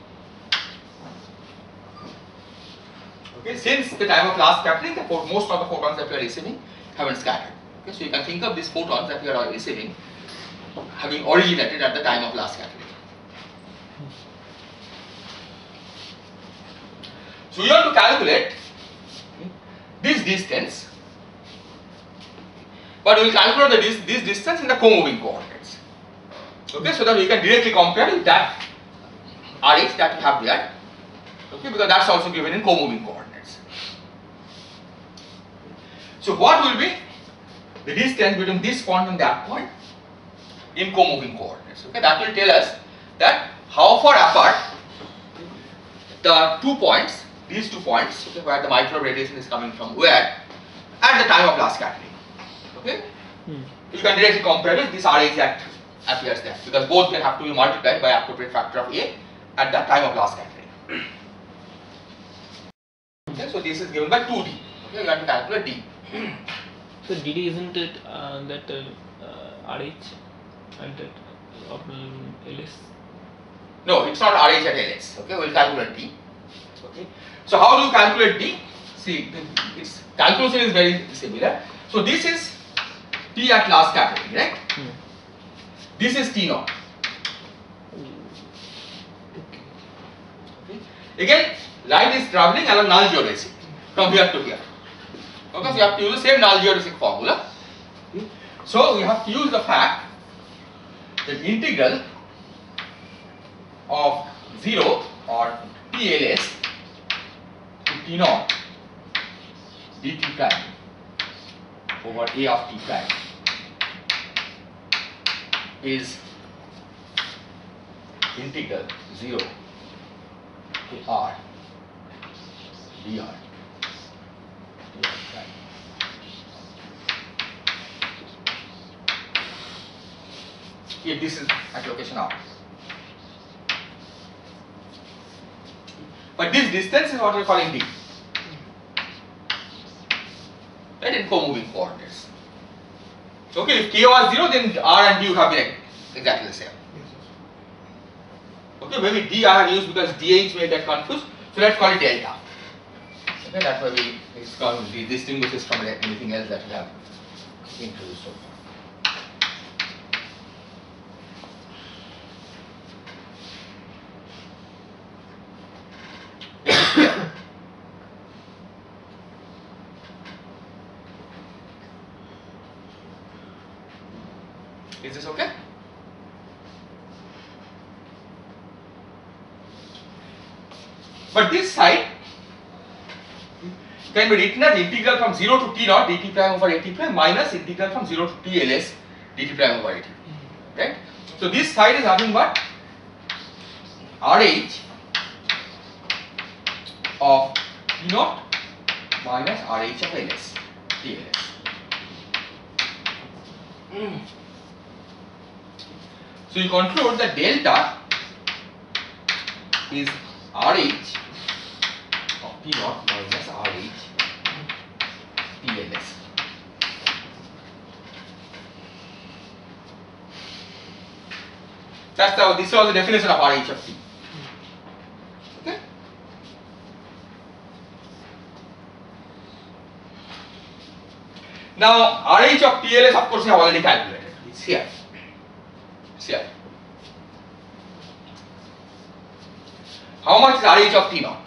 Okay, since the time of last scattering, the most of the photons that we are receiving haven't scattered. Okay, so you can think of these photons that we are receiving having originated at the time of last scattering. So we want to calculate this distance, but we will calculate the dis this distance in the co-moving coordinates. Okay, so that we can directly compare with that R H that we have there. Okay, because that's also given in co-moving coordinates. So what will be the distance between this point and that point in co-moving coordinates? Okay, that will tell us that how far apart the two points, these two points, okay, where the micro radiation is coming from, were at the time of last scattering. Okay, Hmm. you can directly compare with this R H that appears there, because both will have to be multiplied by appropriate factor of A at the time of last scattering. Okay, so this is given by two D. Okay, you have to calculate D. So D D isn't it uh, that uh, uh, R H and that of um, L S? No, it's not R H at L S. Okay, we'll calculate D. Okay, so how do you calculate D? See, its calculation is very similar. So this is T at last scattering, right? Hmm. This is T naught. Okay. Again, light is traveling along null geodesic from here to here. Okay, so you have to use the same null geodesic formula. So we have to use the fact that integral of zero or T L S to T naught dt prime over A of T prime is integral zero to R dr dr prime. If this is at location R. But this distance is what we are calling D. Right, in co-moving coordinates. Okay, if K was zero, then R and D would have been exactly the same. Okay, maybe D I have used because D H may get confused, so let's call it delta. Okay, that's why we it's called it distinguishes from anything else that we have introduced so far. Is this okay? But this side can be written as integral from zero to T naught dt prime over at prime minus integral from zero to T L S dt prime over at. Right? So this side is nothing but R H of T naught minus R H of L S T L S. Mm. So you conclude that delta is R H of T naught minus R H T L S. That's the this was the definition of R H of T. Okay. Now R H of T L S, of course, we have already calculated. It's here. It's here. How much is R H of T naught?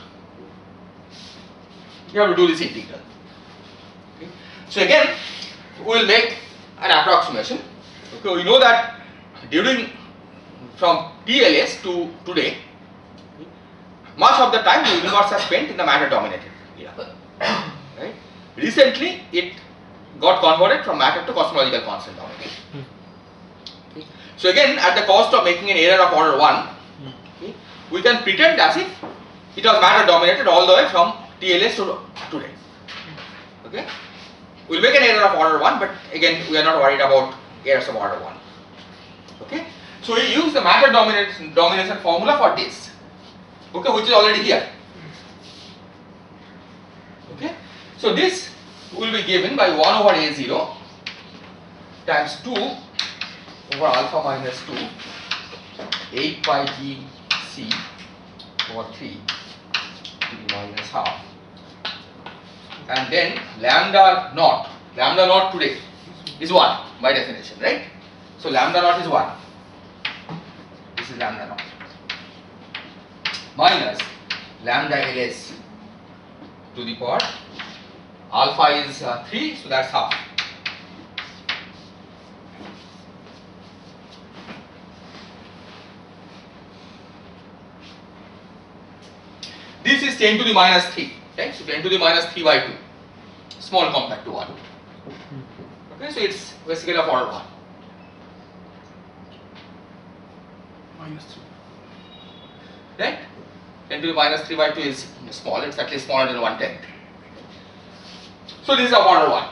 You have to do this integral. Okay. So again, we will make an approximation. Okay, we know that during from T L S to today, much of the time the universe has spent in the matter dominated era. Right? Recently it got converted from matter to cosmological constant domination. Okay. So again, at the cost of making an error of order one, okay, we can pretend as if it was matter dominated all the way from T L S to today. Okay. We will make an error of order one, but again we are not worried about errors of order one. Okay. So we use the matter domination, domination formula for this, okay, which is already here. Okay. So this will be given by one over A zero times two over alpha minus two, eight pi G C over three to the minus half, and then lambda naught, lambda naught today is one by definition, right? So lambda naught is one, this is lambda naught, minus lambda ls to the power, alpha is uh, three, so that's half. This is ten to the minus three, right? So ten to the minus three by two, small compact to one. Okay, so it's basically of order one. Minus three. Right? ten to the minus three by two is small, it's at least smaller than one tenth. So this is of order one.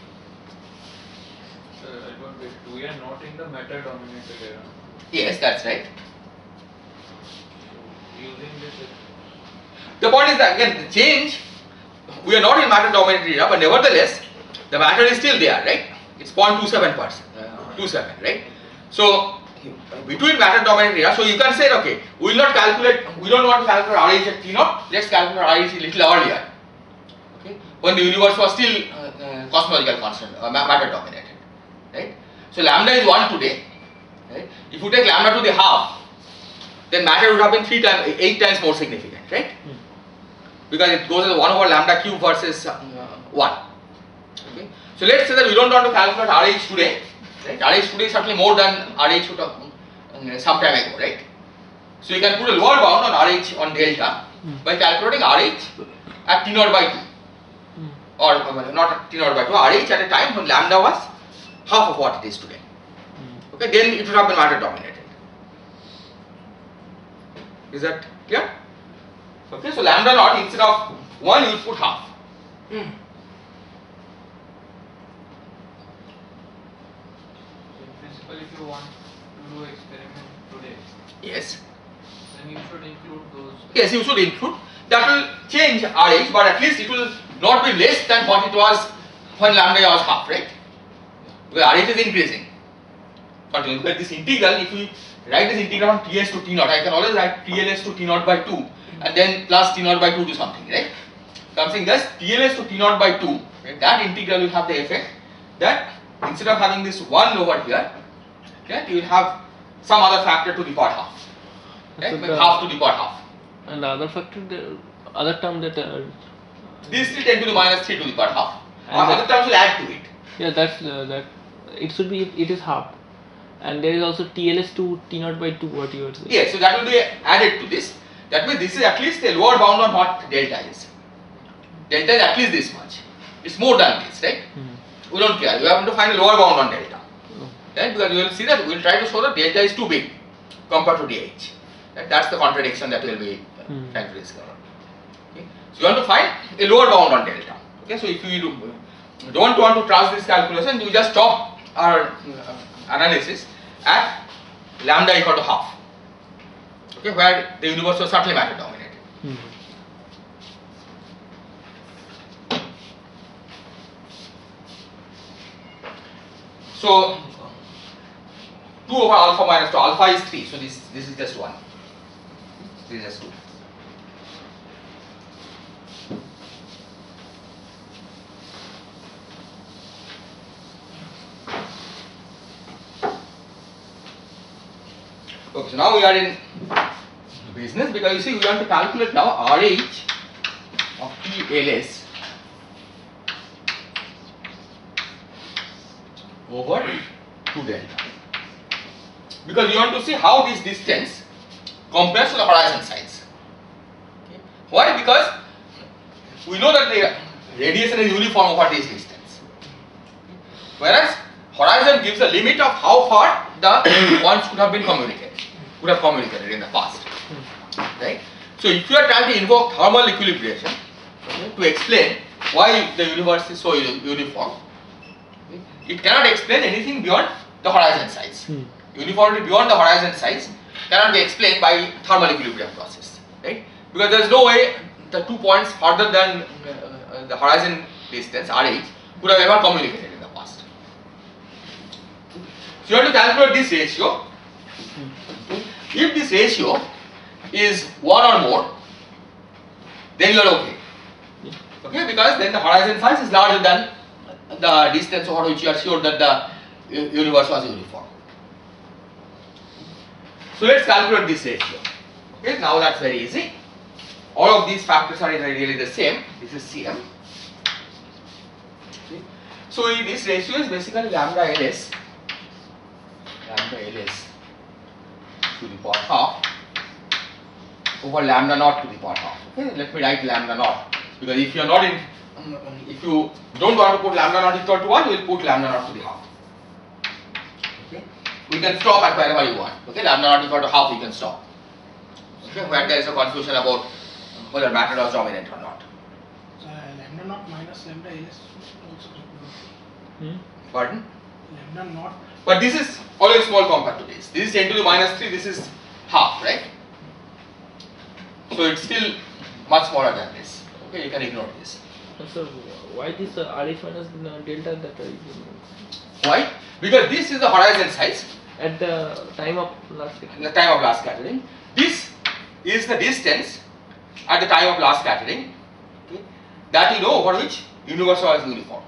So I don't wait. We are not in the matter dominated era. Yes, that's right. So using this, The point is that again the change, we are not in matter dominated era, but nevertheless the matter is still there, right? It's zero point two seven percent, two seven, right? So between matter dominated era, so you can say, okay, we will not calculate, we don't want to calculate R H at T naught, let's calculate R H a little earlier, okay, when the universe was still uh, uh, cosmological constant, uh, matter dominated, right? So lambda is one today, right? If you take lambda to the half, then matter would have been three times, eight times more significant, right? Mm. Because it goes as one over lambda cube versus uh, one. Okay. So let's say that we don't want to calculate R H today, right? R H today is certainly more than R H uh, some time ago, right? So you can put a lower bound on R H on delta mm. by calculating R H at T naught by two, mm. or uh, not at T naught by two, R H at a time when lambda was half of what it is today. Mm. Okay, then it would have been matter dominated. Is that clear? Okay, so lambda naught instead of one you put half. Mm. in principle, if you want to do experiment today, Yes. then you should include those. Yes, you should include. That will change R H, but at least it will not be less than what it was when lambda was half, right? Because R H is increasing. But you look at this integral, if we write this integral from T S to T naught, I can always write T L S to T naught by two and then plus T naught by two to something, right? So I am saying just T L S to T naught by two, right? That integral will have the effect that instead of having this one over here, okay, you will have some other factor to the power half, right? So Maybe the- half to the power half. And the other factor, the other term that uh, This is still ten to the minus three to the power half. And Uh, the- other terms will add to it. yeah, that's uh, that. It should be, it is half, and there is also T L S to T naught by two. What you are saying? Yes, so that will be added to this. That means this is at least a lower bound on what delta is. Delta is at least this much. It's more than this, right? Mhm. We don't care. We have to find a lower bound on delta, Oh. right? Because you will see that we will try to show that delta is too big compared to D H. Right? That's the contradiction that we will be uh, Hmm. trying to discover. Okay? So you want to find a lower bound on delta. Okay, so if you do, don't want to trust this calculation, you just stop our uh, analysis at lambda equal to half. Okay, where the universe was certainly matter dominated. Mhm. So two over alpha minus two, alpha is three, so this this is just one. This is just two. Okay, so now we are in business because you see we want to calculate now R H of T L S over two delta, because you want to see how this distance compares to the horizon size. Why? Because we know that the radiation is uniform over this distance. Whereas horizon gives a limit of how far the points could have been communicated, could have communicated in the past. Right? So if you are trying to invoke thermal equilibration, okay, to explain why the universe is so uni uniform, okay, it cannot explain anything beyond the horizon size. Hmm. Uniformity beyond the horizon size cannot be explained by thermal equilibrium process, right? Because there is no way the two points further than uh, uh, the horizon distance R H could have ever communicated in the past. So you have to calculate this ratio. If this ratio is one or more, then you are okay. Okay, because then the horizon size is larger than the distance over which you are sure that the u- universe was uniform. So let's calculate this ratio. Okay, now that's very easy. All of these factors are really the same. This is C M. Okay. So in this ratio is basically lambda Ls, lambda Ls to the power half over lambda naught to the power half. Okay, let me write lambda naught, because if you are not in, um, if you don't want to put lambda naught equal to one, you will put lambda naught to the half. Okay, we can stop at wherever you want. Okay, lambda naught equal to half, you can stop. Okay, where there is a confusion about whether matter was dominant or not. So uh, lambda naught minus lambda Ls also take Hmm? Pardon? lambda naught. But this is always small compared to this. This is ten to the minus three, this is half, right? So it's still much smaller than this. Okay, you can ignore this. Uh, So why this uh, R H minus uh, delta that uh, Why? Because this is the horizon size at the time of last at the time of last scattering. This is the distance at the time of last scattering, okay, that you know over which universe was uniform.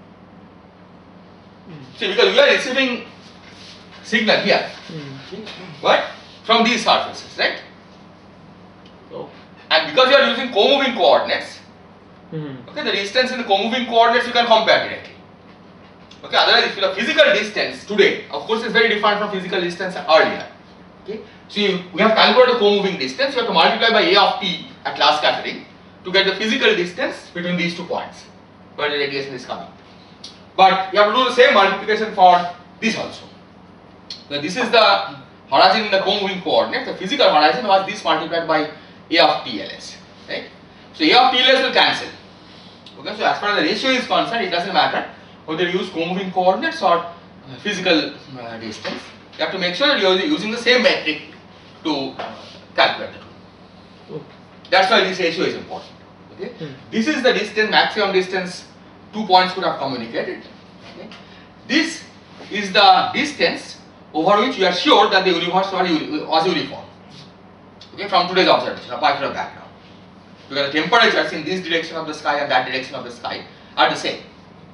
See, because we are receiving signal here, Hmm. but from these surfaces, right? Oh. And because you are using co-moving coordinates, Hmm. okay, the distance in the co-moving coordinates you can compare directly. Okay, otherwise if the physical distance today, of course, is very different from physical distance earlier. Okay, so you, we have calculated the co-moving distance. You have to multiply by A of t at last scattering to get the physical distance between these two points where the radiation is coming. But you have to do the same multiplication for this also. So this is the horizon in the co-moving coordinate. The physical horizon was this multiplied by A of T Ls, right? So A of T Ls will cancel. Okay, so as far as the ratio is concerned, it doesn't matter whether you use co-moving coordinates or uh, physical uh, distance. You have to make sure that you are using the same metric to uh, calculate the two. Okay. That's why this ratio is important. Okay, Hmm. this is the distance, maximum distance two points could have communicated. Okay, this is the distance over which you are sure that the universe was uni- was uniform. Okay, from today's observation, apart from the background, because the temperatures in this direction of the sky and that direction of the sky are the same.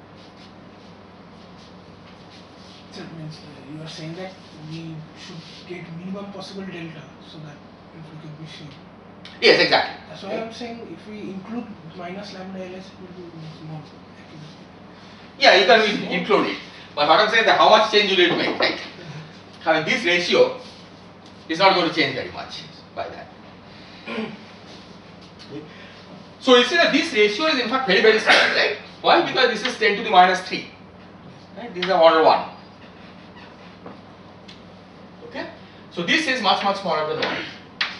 So it means uh, you are saying that we should get minimum possible delta so that if we can be sure. Yes, exactly. That's why I'm saying if we include minus lambda Ls, it will be more accurate. Yeah, you can in- include it. But what I'm saying that how much change you need to make, right? I mean, this ratio is not going to change very much by that. So you see that this ratio is in fact very very small, right? Why? Because this is ten to the minus three. Right? This is the order one. Okay? So this is much much smaller than one.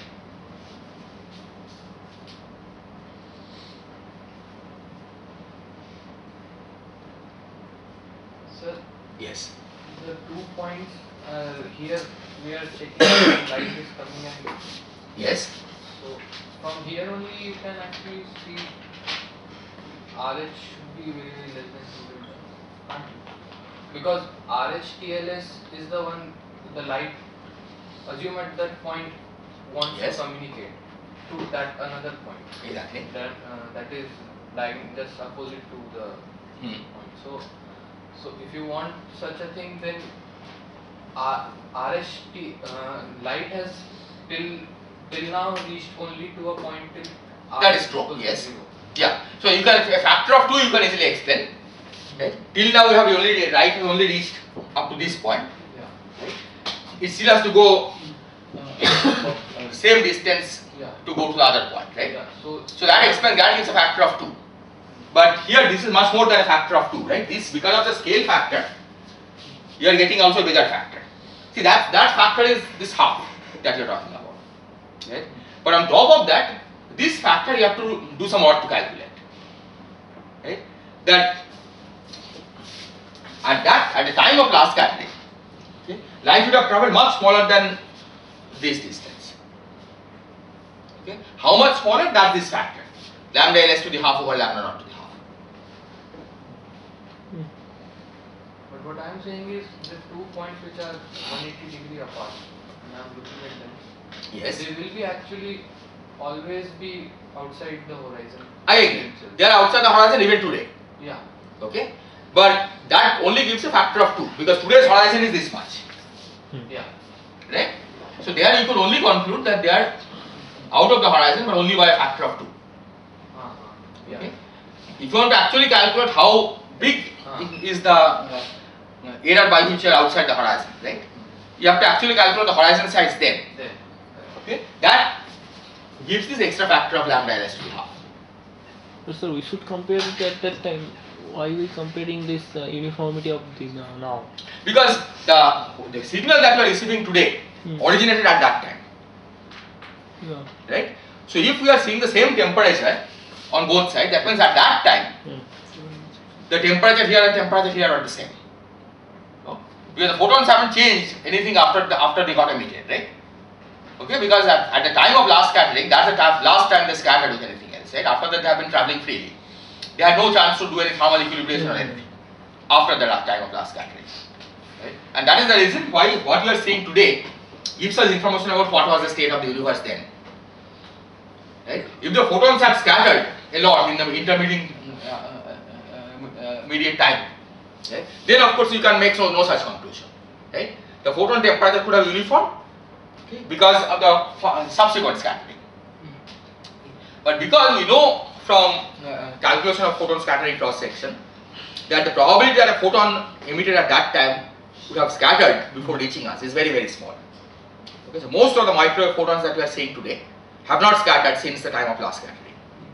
Sir, Yes. the two points uh, here we are checking the light is coming and Yes. so from here only you can actually see R H should be very, very less than two delta. Can't you? Because R H T L S is the one, the light, assume at that point wants Yes. to communicate to that another point. Exactly. That uh, that is lying just opposite to the Hmm. point. So, so if you want such a thing, then R RHT uh, light has till till now reached only to a point till R That is is true, equal to yes. zero. Yeah. So you can a factor of two you can easily explain. Right? Till now we have only light has only reached up to this point. Yeah. It still has to go uh, same distance Yeah. to go to the other point, right? Yeah. So So that explains, that gives a factor of two. But here this is much more than a factor of two, right? This, because of the scale factor, you are getting also a bigger factor. See, that, that factor is this half that you are talking about, right? But on top of that, this factor you have to do some work to calculate, right? That at that, at the time of last scattering, okay, light should have traveled much smaller than this distance. Okay, how much smaller? That's this factor, lambda ls to the half over lambda naught to the half. But what I am saying is the two points which are one hundred eighty degree apart, and I am looking at them. Yes, They will be actually always be outside the horizon. I agree. They are outside the horizon even today. Yeah. Okay, but that only gives a factor of two because today's horizon is this much, Yeah. right? So there you could only conclude that they are out of the horizon, but only by a factor of two. Uh-huh. Yeah. Okay. If you want to actually calculate how big Ah. is the uh, error by which you are outside the horizon, right? You have to actually calculate the horizon size then. There. Okay, that gives this extra factor of lambda ls to the half. So, sir, we should compare it at that time. Why we comparing this uh, uniformity of the uh, now? Because the the signal that you are receiving today Hmm. originated at that time, Yeah. right? So if we are seeing the same temperature on both sides, that means at that time Hmm. the temperature here and temperature here are the same. No? Because the photons haven't changed anything after the, after they got emitted, right? Okay, because at, at the time of last scattering, that's the time, last time they scattered with anything else, right? After that they have been traveling freely. They had no chance to do any thermal equilibration or anything after the last time of last scattering, right? And that is the reason why what you are seeing today gives us information about what was the state of the universe then, right? If the photons had scattered a lot in the intermediate uh, uh, uh, mediate time, right? Then of course you can make no, no such conclusion, right? The photon temperature could have uniform, okay, because of the subsequent scattering. But because we know from uh, calculation of photon scattering cross section that the probability that a photon emitted at that time would have scattered before reaching us is very very small. Okay, so most of the microwave photons that we are seeing today have not scattered since the time of last scattering.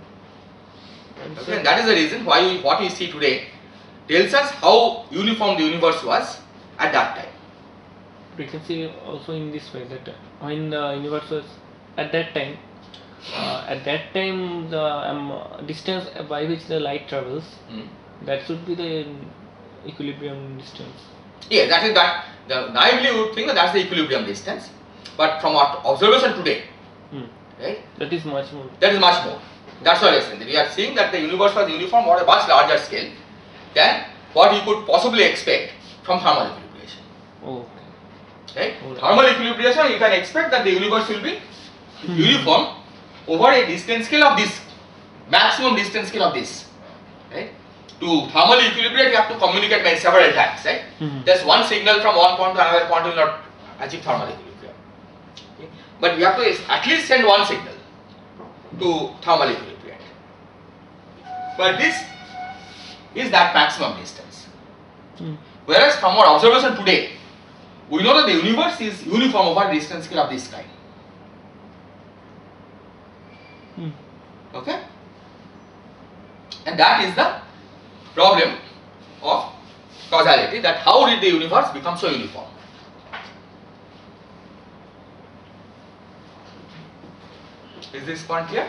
And Okay, sir, and that is the reason why we, what we see today tells us how uniform the universe was at that time. we can see also in this way that when the universe was at that time, uh, at that time the um, distance by which the light travels, Hmm. that should be the equilibrium distance. Yeah, that is that. The naively we would think that that's the equilibrium distance, but from our observation today, Hmm. right, That is much more. that is much more. That's what I was saying. We are seeing that the universe was uniform on a much larger scale than what you could possibly expect from thermal equilibration. Oh, Right? Alright. Thermal equilibration, you can expect that the universe will be Hmm. uniform over a distance scale of this, maximum distance scale of this. Right? To thermally equilibrate, you have to communicate by several times. Right? Mhm. Just one signal from one point to another point will not achieve thermal equilibrium. Okay? But you have to at least send one signal to thermal equilibrate. But this is that maximum distance. Hmm. Whereas from our observation today, we know that the universe is uniform over a distance scale of this kind. Hmm. Okay? And that is the problem of causality, that how did the universe become so uniform? Is this point clear?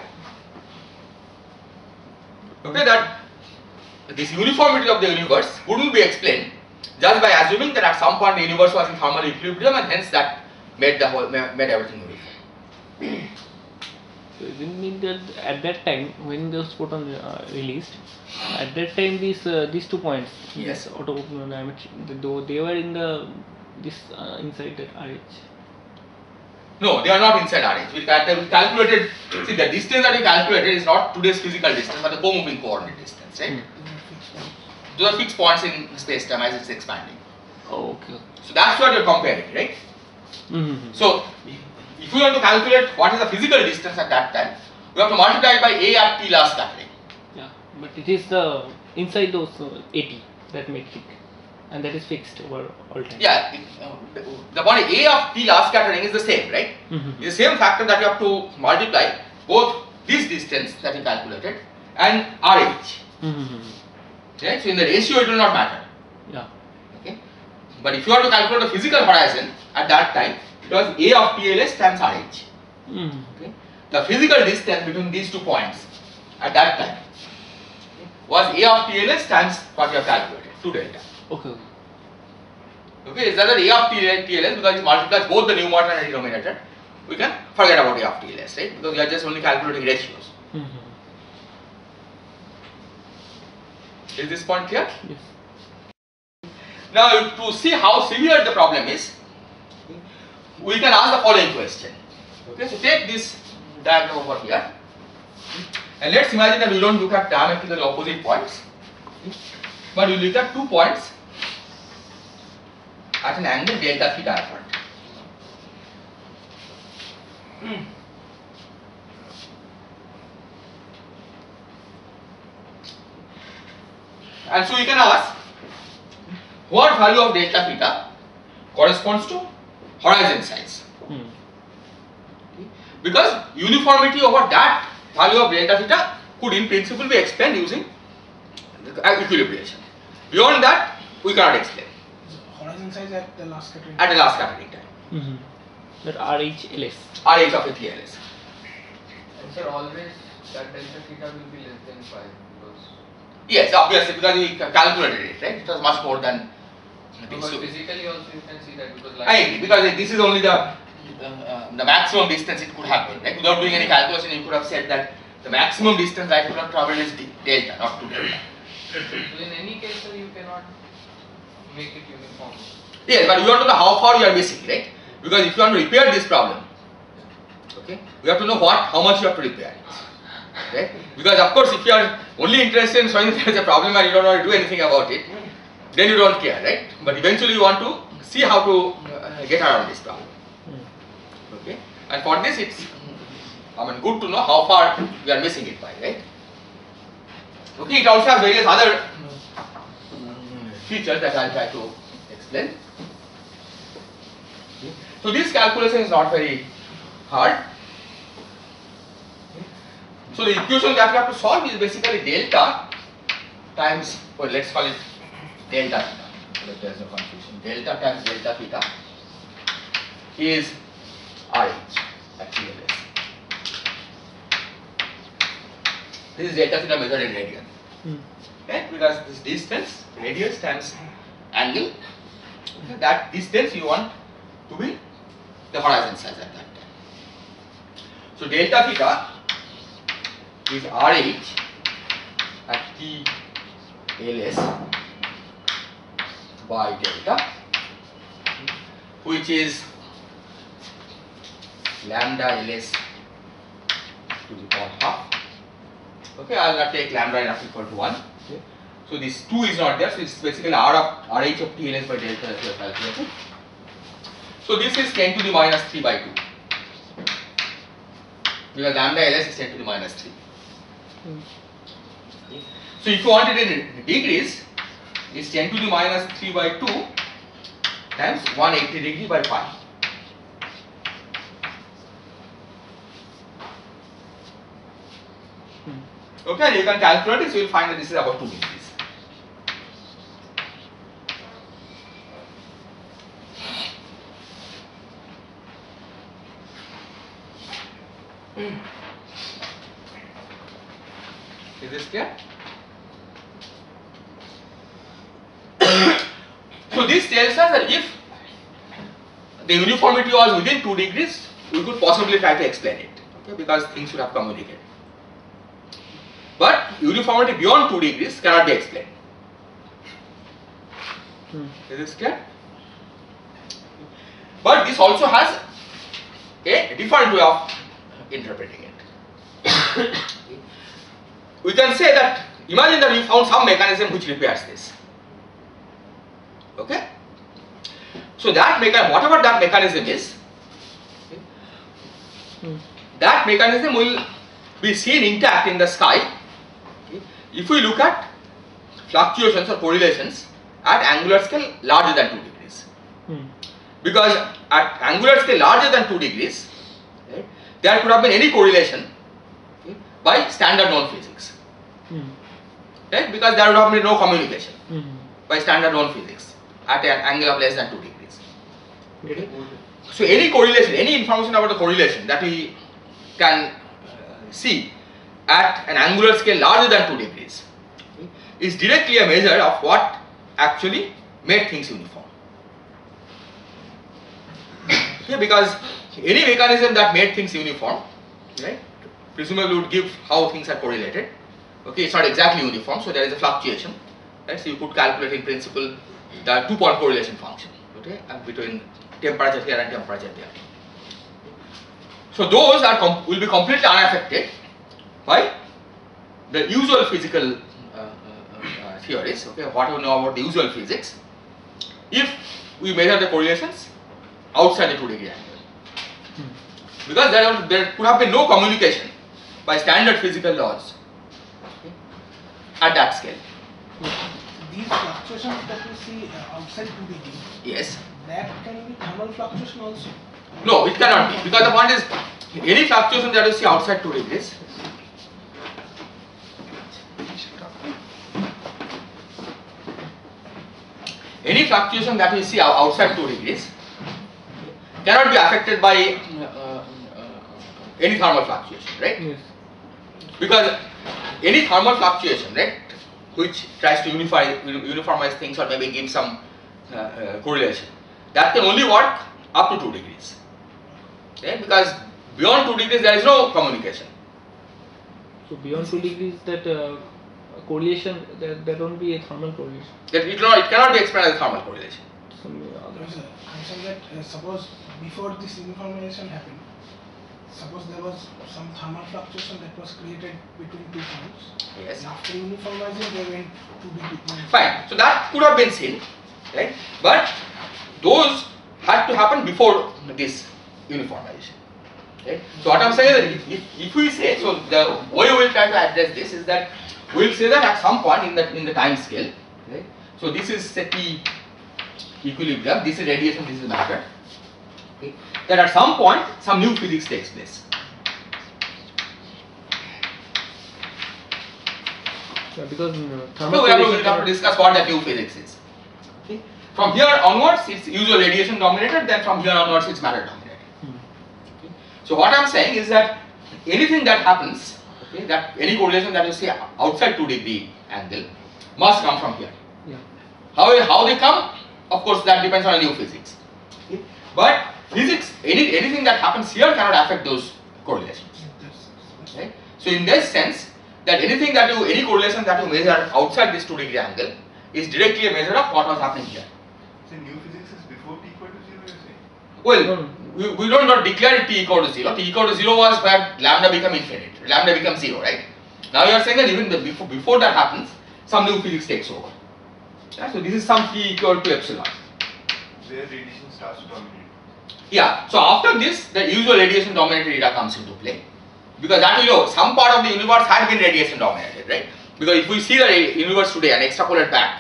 Okay, that this uniformity of the universe wouldn't be explained just by assuming that at some point the universe was in thermal equilibrium and hence that made the whole ma- made everything uniform. So it didn't mean that at that time when those photons uh, released, at that time these uh, these two points, Yes. this autodiametric, though they were in the this uh, inside that R H. No, they are not inside R H. We cal- we calculated, see the distance that we calculated is not today's physical distance but the co-moving coordinate distance, right? Hmm. Those are fixed points in space time as it's expanding. Oh, okay. So that's what you're comparing, right? Mm-hmm. So if we want to calculate what is the physical distance at that time, we have to multiply it by A at T last scattering. Yeah, but it is the inside those uh, eighty that metric. And that is fixed over all time. Yeah, it, uh, the quantity A of T last scattering is the same, right? Mm-hmm. It's the same factor that you have to multiply both this distance that you calculated and R H. Mm-hmm. Right? So in the ratio it will not matter. Yeah. Okay. But if you want to calculate the physical horizon at that time, it was A of T L S times R H. Mm-hmm. Okay. The physical distance between these two points at that time was A of T L S times what you have calculated, two delta. Okay. Okay. Okay, it's rather A of T L S because it multiplies both the numerator and denominator. We can forget about A of T L S, right? Because we are just only calculating ratios. Mm-hmm. Is this point clear? Yes. Now, to see how severe the problem is, we can ask the following question. Okay, so take this diagram over here, and let's imagine that we don't look at diametrically opposite points, but we look at two points at an angle delta theta apart. And so you can ask, what value of delta theta corresponds to horizon size? Mm. Because uniformity over that value of delta theta could in principle be explained using equilibration. Beyond that, we cannot explain So horizon size at the last scattering. at the last scattering time. Mm-hmm. That R H L S. R H of a T L S. And sir, always that delta theta will be less than five because Yes, obviously, because we ca- calculated it, right? It was much more than this. because So, physically also you can see that because I light agree, because this is only the uh, uh, the maximum distance it could have been, right? Without doing any calculation, you could have said that the maximum distance light could have traveled is d- delta, not two delta. so in any case sir, you cannot make it uniform. Yes, but you want to know how far you are missing, right? Because if you want to repair this problem, okay, you have to know what, how much you have to repair, right? Because of course, if you are only interested in showing that there is a problem and you don't want to do anything about it, then you don't care, right? But eventually you want to see how to uh, get around this problem, Mm. okay? And for this, it's, I mean, good to know how far we are missing it by, right? Okay, it also has various other mm, features that I'll try to explain. So this calculation is not very hard. So the equation that we have to solve is basically delta times, well, let's call it delta theta, so that there is no confusion. Delta times delta theta is R H at T L S. This is delta theta measured in radian. Mm. Okay, because this distance, radius times angle, okay, that distance you want to be the horizon size at that time. So delta theta is R H at T L S by delta, which is lambda L S to the power half. Okay, I will not take lambda enough equal to one. Okay. So this two is not there, so it's basically R of R H of T L S by delta that we have calculated. So this is ten to the minus three by two. Because lambda L S is ten to the minus three. Mm. So if you want it in degrees, it's ten to the minus three by two times one hundred eighty degree by pi. Mm. Okay, you can calculate it, so you will find that this is about two degrees. Is this clear? So this tells us that if the uniformity was within two degrees, we could possibly try to explain it, okay, because things should have communicated. But uniformity beyond two degrees cannot be explained. Mm. Is this clear? But this also has a different way of interpreting it. We can say that, imagine that we found some mechanism which repairs this. Okay? So that mechanism, whatever that mechanism is, okay, Mm. that mechanism will be seen intact in the sky, okay, if we look at fluctuations or correlations at angular scale larger than two degrees. Hmm. Because at angular scale larger than two degrees, right, there could have been any correlation, okay, by standard known physics. Hmm. Right? Because there would have been no communication Hmm. by standard known physics at an angle of less than two degrees. Okay. So any correlation, any information about the correlation that we can uh, see at an angular scale larger than two degrees, okay, is directly a measure of what actually made things uniform. Okay, because any mechanism that made things uniform, right, presumably would give how things are correlated. Okay, it's not exactly uniform, so there is a fluctuation. Right, so you could calculate in principle the two-point correlation function, okay, and between temperature here and temperature there. So those are com will be completely unaffected by the usual physical uh, uh, uh, theories. Okay, what we know about the usual physics, if we measure the correlations outside the two degree angle, Hmm. because there are, there could have been no communication by standard physical laws, okay, at that scale. These fluctuations that we see uh, outside two degree, Yes. that can be thermal fluctuation also. No, it cannot be, because the point is any fluctuation that you see outside two degrees any fluctuation that we see ou- outside two degrees cannot be affected by uh, uh, uh, any thermal fluctuation, right? Yes. Because any thermal fluctuation, right, which tries to unify, uniformize things or maybe give some uh, uh, correlation, that can only work up to two degrees. Okay? Because beyond two degrees there is no communication. So beyond two degrees, that uh, correlation, that that won't be a thermal correlation. That it, not, it cannot be explained as thermal correlation. Some other. There is a concern that uh, suppose before this uniformization happened, suppose there was some thermal fluctuation that was created between two points. Yes. After uniformizing, they went to be Fine. So that could have been seen, right? But those had to happen before this uniformization. Right? So what I am saying is that if, if, if we say, so the way we will try to address this is that we will say that at some point in the in the time scale, right? So this is say T equilibrium, this is radiation, this is matter. Okay? That at some point some new physics takes place. Yeah, because uh, thermal So we have to, we correlation have to discuss what that new physics is. Okay? From here onwards it's usual radiation dominated, then from here onwards it's matter dominated. Hmm. Okay? So what I am saying is that anything that happens, okay, that any correlation that you see outside two degree angle must come from here. Yeah. How, how they come, of course that depends on a new physics. Okay? But physics, any, anything that happens here cannot affect those correlations. Right? So in this sense, that anything that you, any correlation that you measure outside this two degree angle is directly a measure of what was happening here. So new physics is before t equal to zero, you're saying? Well, No, no. we, we don't not declare T equal to zero. T equal to zero was where lambda become infinite. Lambda becomes zero, right? Now you are saying that even the, before, before that happens, some new physics takes over. Yeah, so this is some T equal to epsilon. Where radiation starts to dominate. Yeah, so after this, the usual radiation dominated era comes into play. Because that we know, some part of the universe had been radiation dominated, right? Because if we see the universe today and extrapolate back,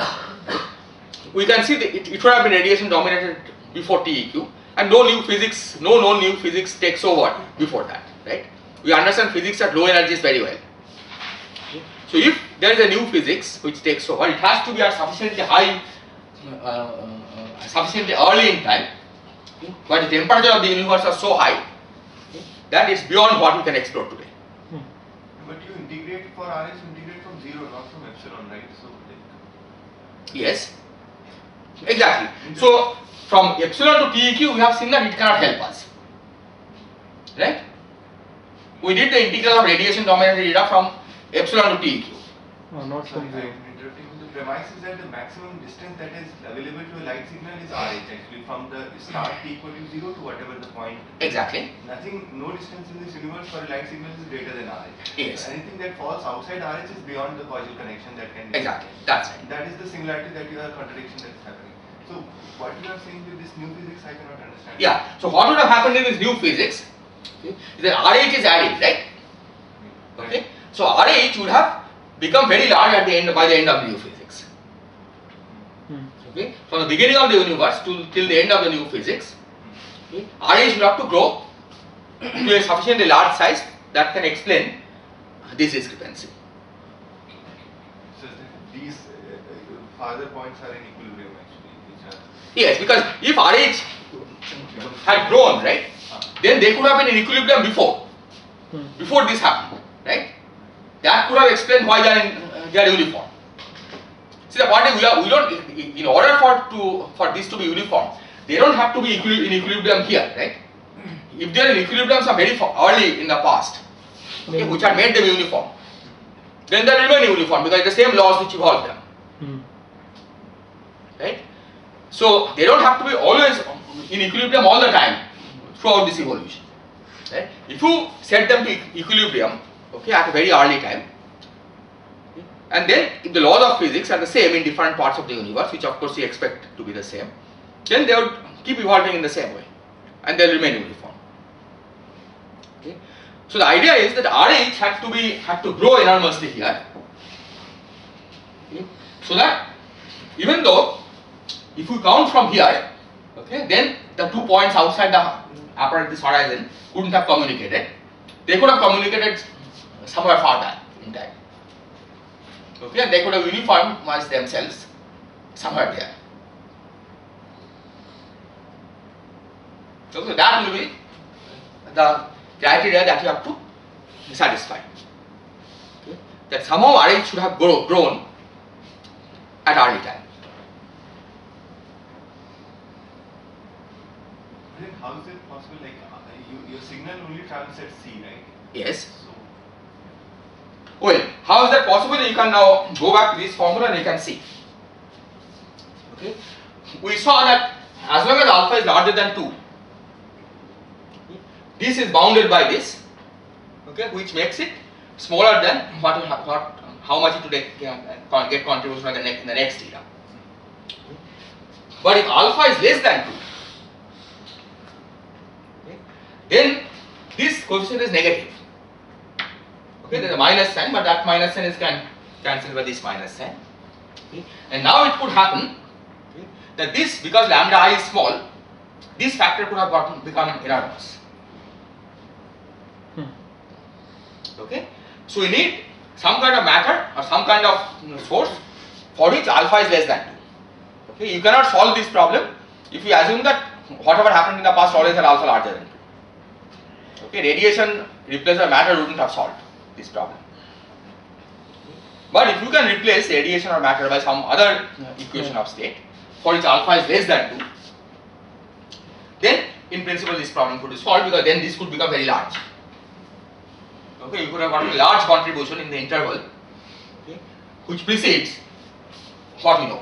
we can see that it, it would have been radiation dominated before T E Q, and no new physics, no known new physics takes over before that, right? We understand physics at low energies very well. So if there is a new physics which takes over, it has to be at sufficiently high, uh, uh, uh, sufficiently early in time, but the temperature of the universe is so high that it's beyond what we can explore today. Hmm. But you integrate for R S, you integrate from zero, not from epsilon, right? So like, Yes, exactly. So from epsilon to T E Q, we have seen that it cannot help us, right? We did the integral of radiation dominated era from epsilon to T E Q. Uh, not sorry, from zero. I'm interrupting. The premise is that the maximum distance that is available to a light signal is R H actually, from the start t equal to zero to whatever the point. Exactly. Nothing, no distance in this universe for a light signal is greater than R H. Yes. So anything that falls outside R H is beyond the causal connection that can be. Exactly. That's right. That is the similarity that you are contradiction that is happening. So what you are saying with this new physics, I cannot understand. Yeah. So what would have happened in this new physics? Okay, is that R H is added, right? Okay. So R H would have become very large at the end by the end of the new physics. Hmm. Okay, from the beginning of the universe to till the end of the new physics, okay, R H will have to grow to a sufficiently large size that can explain this discrepancy. So these uh, farther points are in equilibrium actually, which are Yes, because if R H had grown, right, then they could have been in equilibrium before, Hmm. before this happened, right? That could have explained why they are in, uh, they are uniform. See, the point is, we, are, we don't, in order for to for this to be uniform, they don't have to be equi in equilibrium here, right? If they are in equilibrium some very early in the past, okay, which had made them uniform, then they remain uniform because it's the same laws which evolved them, Hmm. right? So they don't have to be always in equilibrium all the time throughout this evolution, right? If you set them to equilibrium, okay, at a very early time, okay, and then if the laws of physics are the same in different parts of the universe, which of course you expect to be the same, then they would keep evolving in the same way and they'll remain uniform. Okay. So the idea is that R H had to be had to grow enormously here, okay, so that even though if we count from here, okay, then the two points outside the apparatus horizon couldn't have communicated. They could have communicated somewhere far back in time. Okay, and they could have uniformized themselves somewhere there. So that will be the criteria that you have to satisfy. Okay, that somehow R H should have grow, grown at early time. then how is it possible? Like uh, you, your signal only travels at C, right? Yes. So Well, how is that possible? You can now go back to this formula and you can see. Okay, we saw that as long as alpha is larger than two, this is bounded by this, okay, which makes it smaller than what, what how much it would get, get contribution in the next, in the next era. But if alpha is less than two, okay, then this coefficient is negative. Okay, there is a minus sign, but that minus sign is can cancelled by this minus sign. Okay. And now it could happen, okay, that this, because lambda I is small, this factor could have gotten become enormous. Hmm. Okay, so we need some kind of matter or some kind of you know, source for which alpha is less than two. Okay, you cannot solve this problem if you assume that whatever happened in the past always had alpha larger than two. Okay, radiation replaced by matter wouldn't have solved this problem. But if you can replace radiation or matter by some other equation of state for which alpha is less than two, then in principle this problem could be solved, because then this could become very large. Okay, you could have got a large contribution in the interval, okay, which precedes what we know.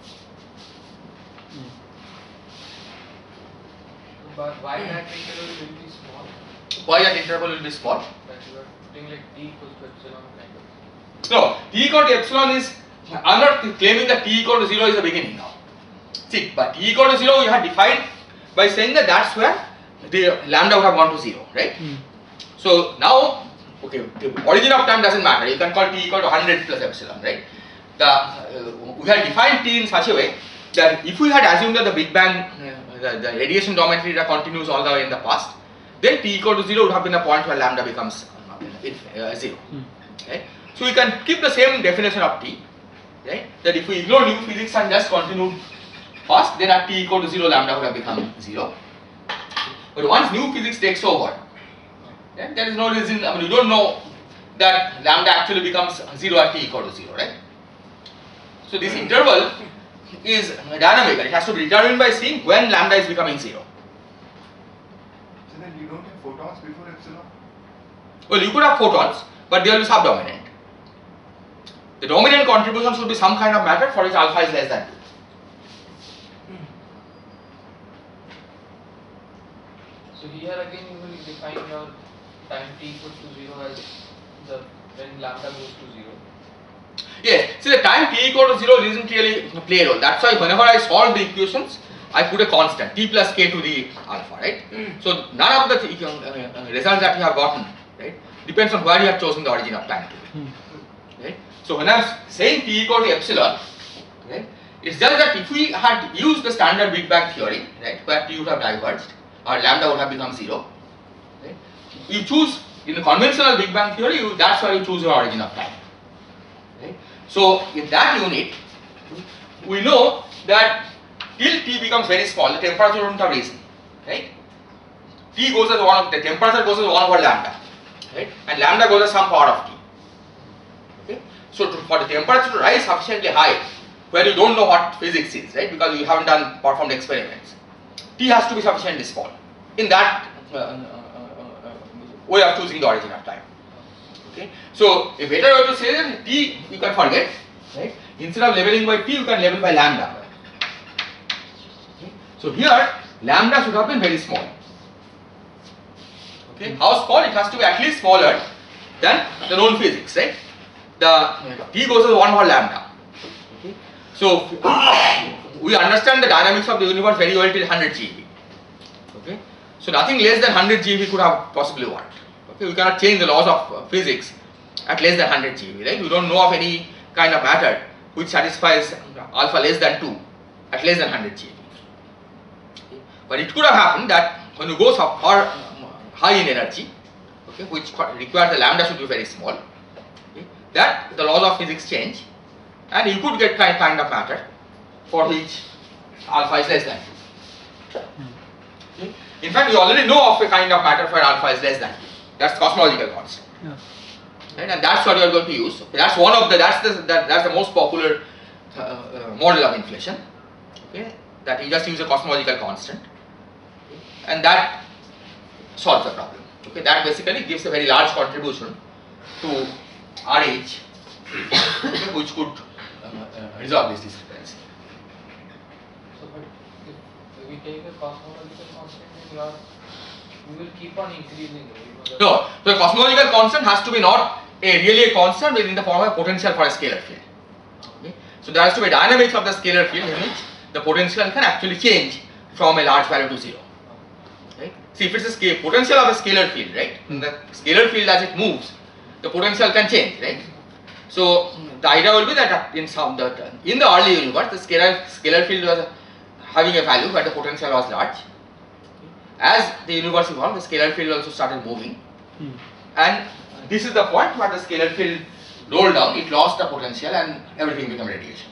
But why that interval will be small? Why that interval will be small? That you are putting like t equals to epsilon kind of. No, t equal to epsilon is, I am not claiming that t equal to zero is the beginning now. See, but t equal to zero you have defined by saying that that's where the lambda would have gone to zero, right? Hmm. So now, okay, the origin of time doesn't matter. You can call t equal to one hundred plus epsilon, right? The uh, we had defined t in such a way that if we had assumed that the Big Bang, uh, the, the radiation dormitory era continues all the way in the past, then t equal to zero would have been a point where lambda becomes uh, uh, zero. Hmm. Right? So we can keep the same definition of t, right? That if we ignore new physics and just continue past, then at t equal to zero, lambda would have become zero. But once new physics takes over, then there is no reason, I mean, you don't know that lambda actually becomes zero at t equal to zero, right? So this interval is dynamic, it has to be determined by seeing when lambda is becoming zero. So then you don't have photons before epsilon? Well, you could have photons, but they will be subdominant. The dominant contribution should be some kind of matter for which alpha is less than two. So here again you will define your time t equals to zero as the when lambda goes to zero. Yes, see the time t equal to zero doesn't really play a role. That's why whenever I solve the equations, I put a constant t plus k to the alpha, right? So none of the th uh, uh, results that you have gotten, right, depends on where you have chosen the origin of time to be. Hmm. Right? So when I am saying t equal to epsilon, right, It's just that if we had used the standard Big Bang theory, right, where T would have diverged, or lambda would have become zero, right, you choose, in the conventional Big Bang theory, you, that's why you choose your origin of time. Right? So, in that unit, we know that till T becomes very small, the temperature wouldn't have risen, right? T goes as one of, the temperature goes as one over lambda, right? And lambda goes as some power of T. Okay? So, to, for the temperature to rise sufficiently high, where you don't know what physics is, right? Because you haven't done performed experiments, T has to be sufficiently small. In that uh, uh, uh, uh, way of choosing the origin of time. Okay? So, a better way to say that T you can forget, right? Instead of leveling by T, you can level by lambda. Okay? So, here lambda should have been very small. Okay? How small? It has to be at least smaller than the known physics, right? The T goes as one over lambda. Okay? So, we understand the dynamics of the universe very well till one hundred G eV. Okay? So, nothing less than one hundred G eV could have possibly worked. Okay? We cannot change the laws of uh, physics at less than one hundred G eV, right? We don't know of any kind of matter which satisfies alpha less than two at less than one hundred G eV. Okay? But it could have happened that when you go so far high in energy, okay, which requires the lambda should be very small, okay, that the laws of physics change and you could get kind, kind of matter for which alpha is less than two. Okay? In fact, you already know of a kind of matter where alpha is less than two. That's cosmological constant. Yeah. Right? And that's what you are going to use. Okay? That's one of the, that's the, that, that's the most popular uh, uh, model of inflation. Okay? That you just use a cosmological constant. Okay? And that solves the problem. Okay? That basically gives a very large contribution to R H, okay, which could uh, uh, resolve this discrepancy. So, but if we take a cosmological constant, then you are, you will keep on increasing. Right? No, so a cosmological constant has to be not a really a constant within the form of a potential for a scalar field. Okay? So there has to be a dynamics of the scalar field in which the potential can actually change from a large value to zero. Right? See, if it's a scale, potential of a scalar field, right? In the scalar field as it moves, the potential can change, right? So the idea will be that in some that in the early universe, the scalar scalar field was having a value, but the potential was large. As the universe evolved, the scalar field also started moving, Hmm. and this is the point where the scalar field rolled down. It lost the potential, and everything became radiation.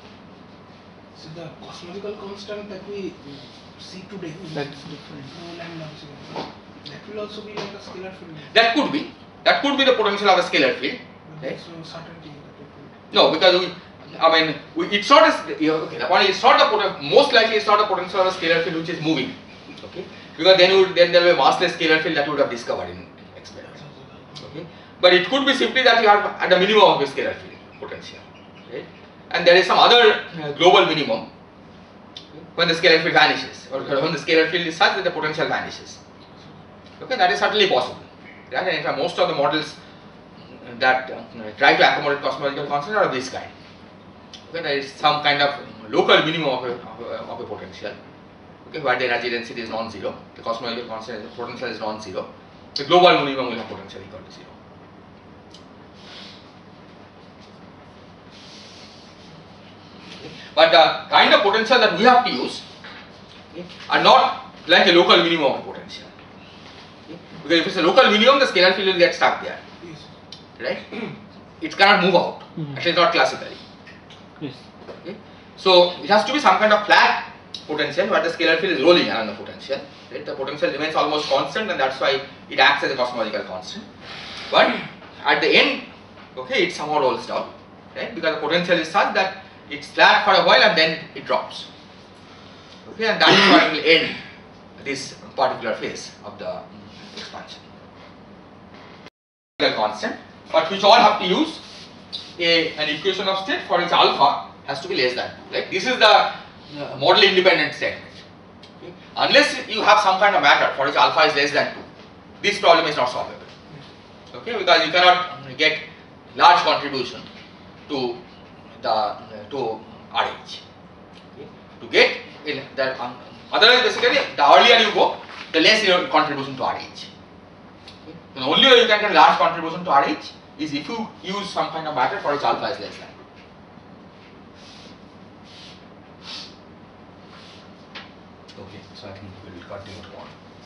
So the cosmological constant that we see today, That's different. no lambda, that will also be like a scalar field. That could be that could be the potential of a scalar field. But Right. there's no certainty that it will. No, because we, I mean, we, it's not a, okay, the point is it's not the potential, most likely it's not a potential of a scalar field which is moving, okay, because then you would, then there will be a massless scalar field that you would have discovered in experiments, okay, but it could be simply that you are at the minimum of a scalar field potential, right, and there is some other uh, global minimum when the scalar field vanishes, or when the scalar field is such that the potential vanishes, okay, that is certainly possible, right, and in fact most of the models that uh, try to accommodate cosmological constant are of this kind. Okay, there is some kind of local minimum of a, of a, of a potential, okay, where the energy density is non-zero, the cosmological constant potential is non-zero, the global minimum will have potential equal to zero. Okay. But the kind of potential that we have to use, okay, are not like a local minimum of potential, okay, because if it's a local minimum, the scalar field will get stuck there. Yes. Right? It cannot move out, Mhm. at least not classically. Yes. Okay? So it has to be some kind of flat potential where the scalar field is rolling around the potential. Right? The potential remains almost constant, and that's why it acts as a cosmological constant. But at the end, okay, it somehow rolls down, right? Because the potential is such that it's flat for a while and then it drops. Okay, and that is why it will end this particular phase of the mm, expansion. Constant, but which all have to use a, an equation of state for which alpha has to be less than two. Right? This is the uh, model independent statement. Okay? Unless you have some kind of matter for which alpha is less than two, this problem is not solvable. Okay? Because you cannot get large contribution to the uh, to R H. Okay? To get in the um, otherwise basically the earlier you go, the less your contribution to R H. The only way you can get large contribution to R H is if you use some kind of matter for which alpha is less than two. Okay, so I think we will continue on.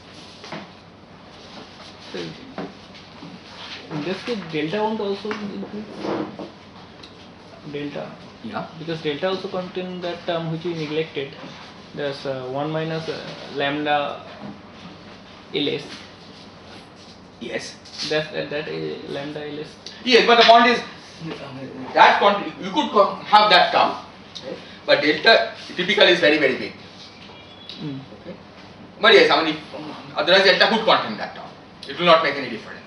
So in this case, delta won't also increase. Delta, Yeah. because delta also contain that term which we neglected. There's uh, one minus uh, lambda ls. Yes. That that, that uh, lambda ls. Yes, but the point is that quantity you could co- have that term, okay? But delta typically is very very big. Mm. Okay. But yes, I mean, if, um, otherwise delta could contain that term. It will not make any difference.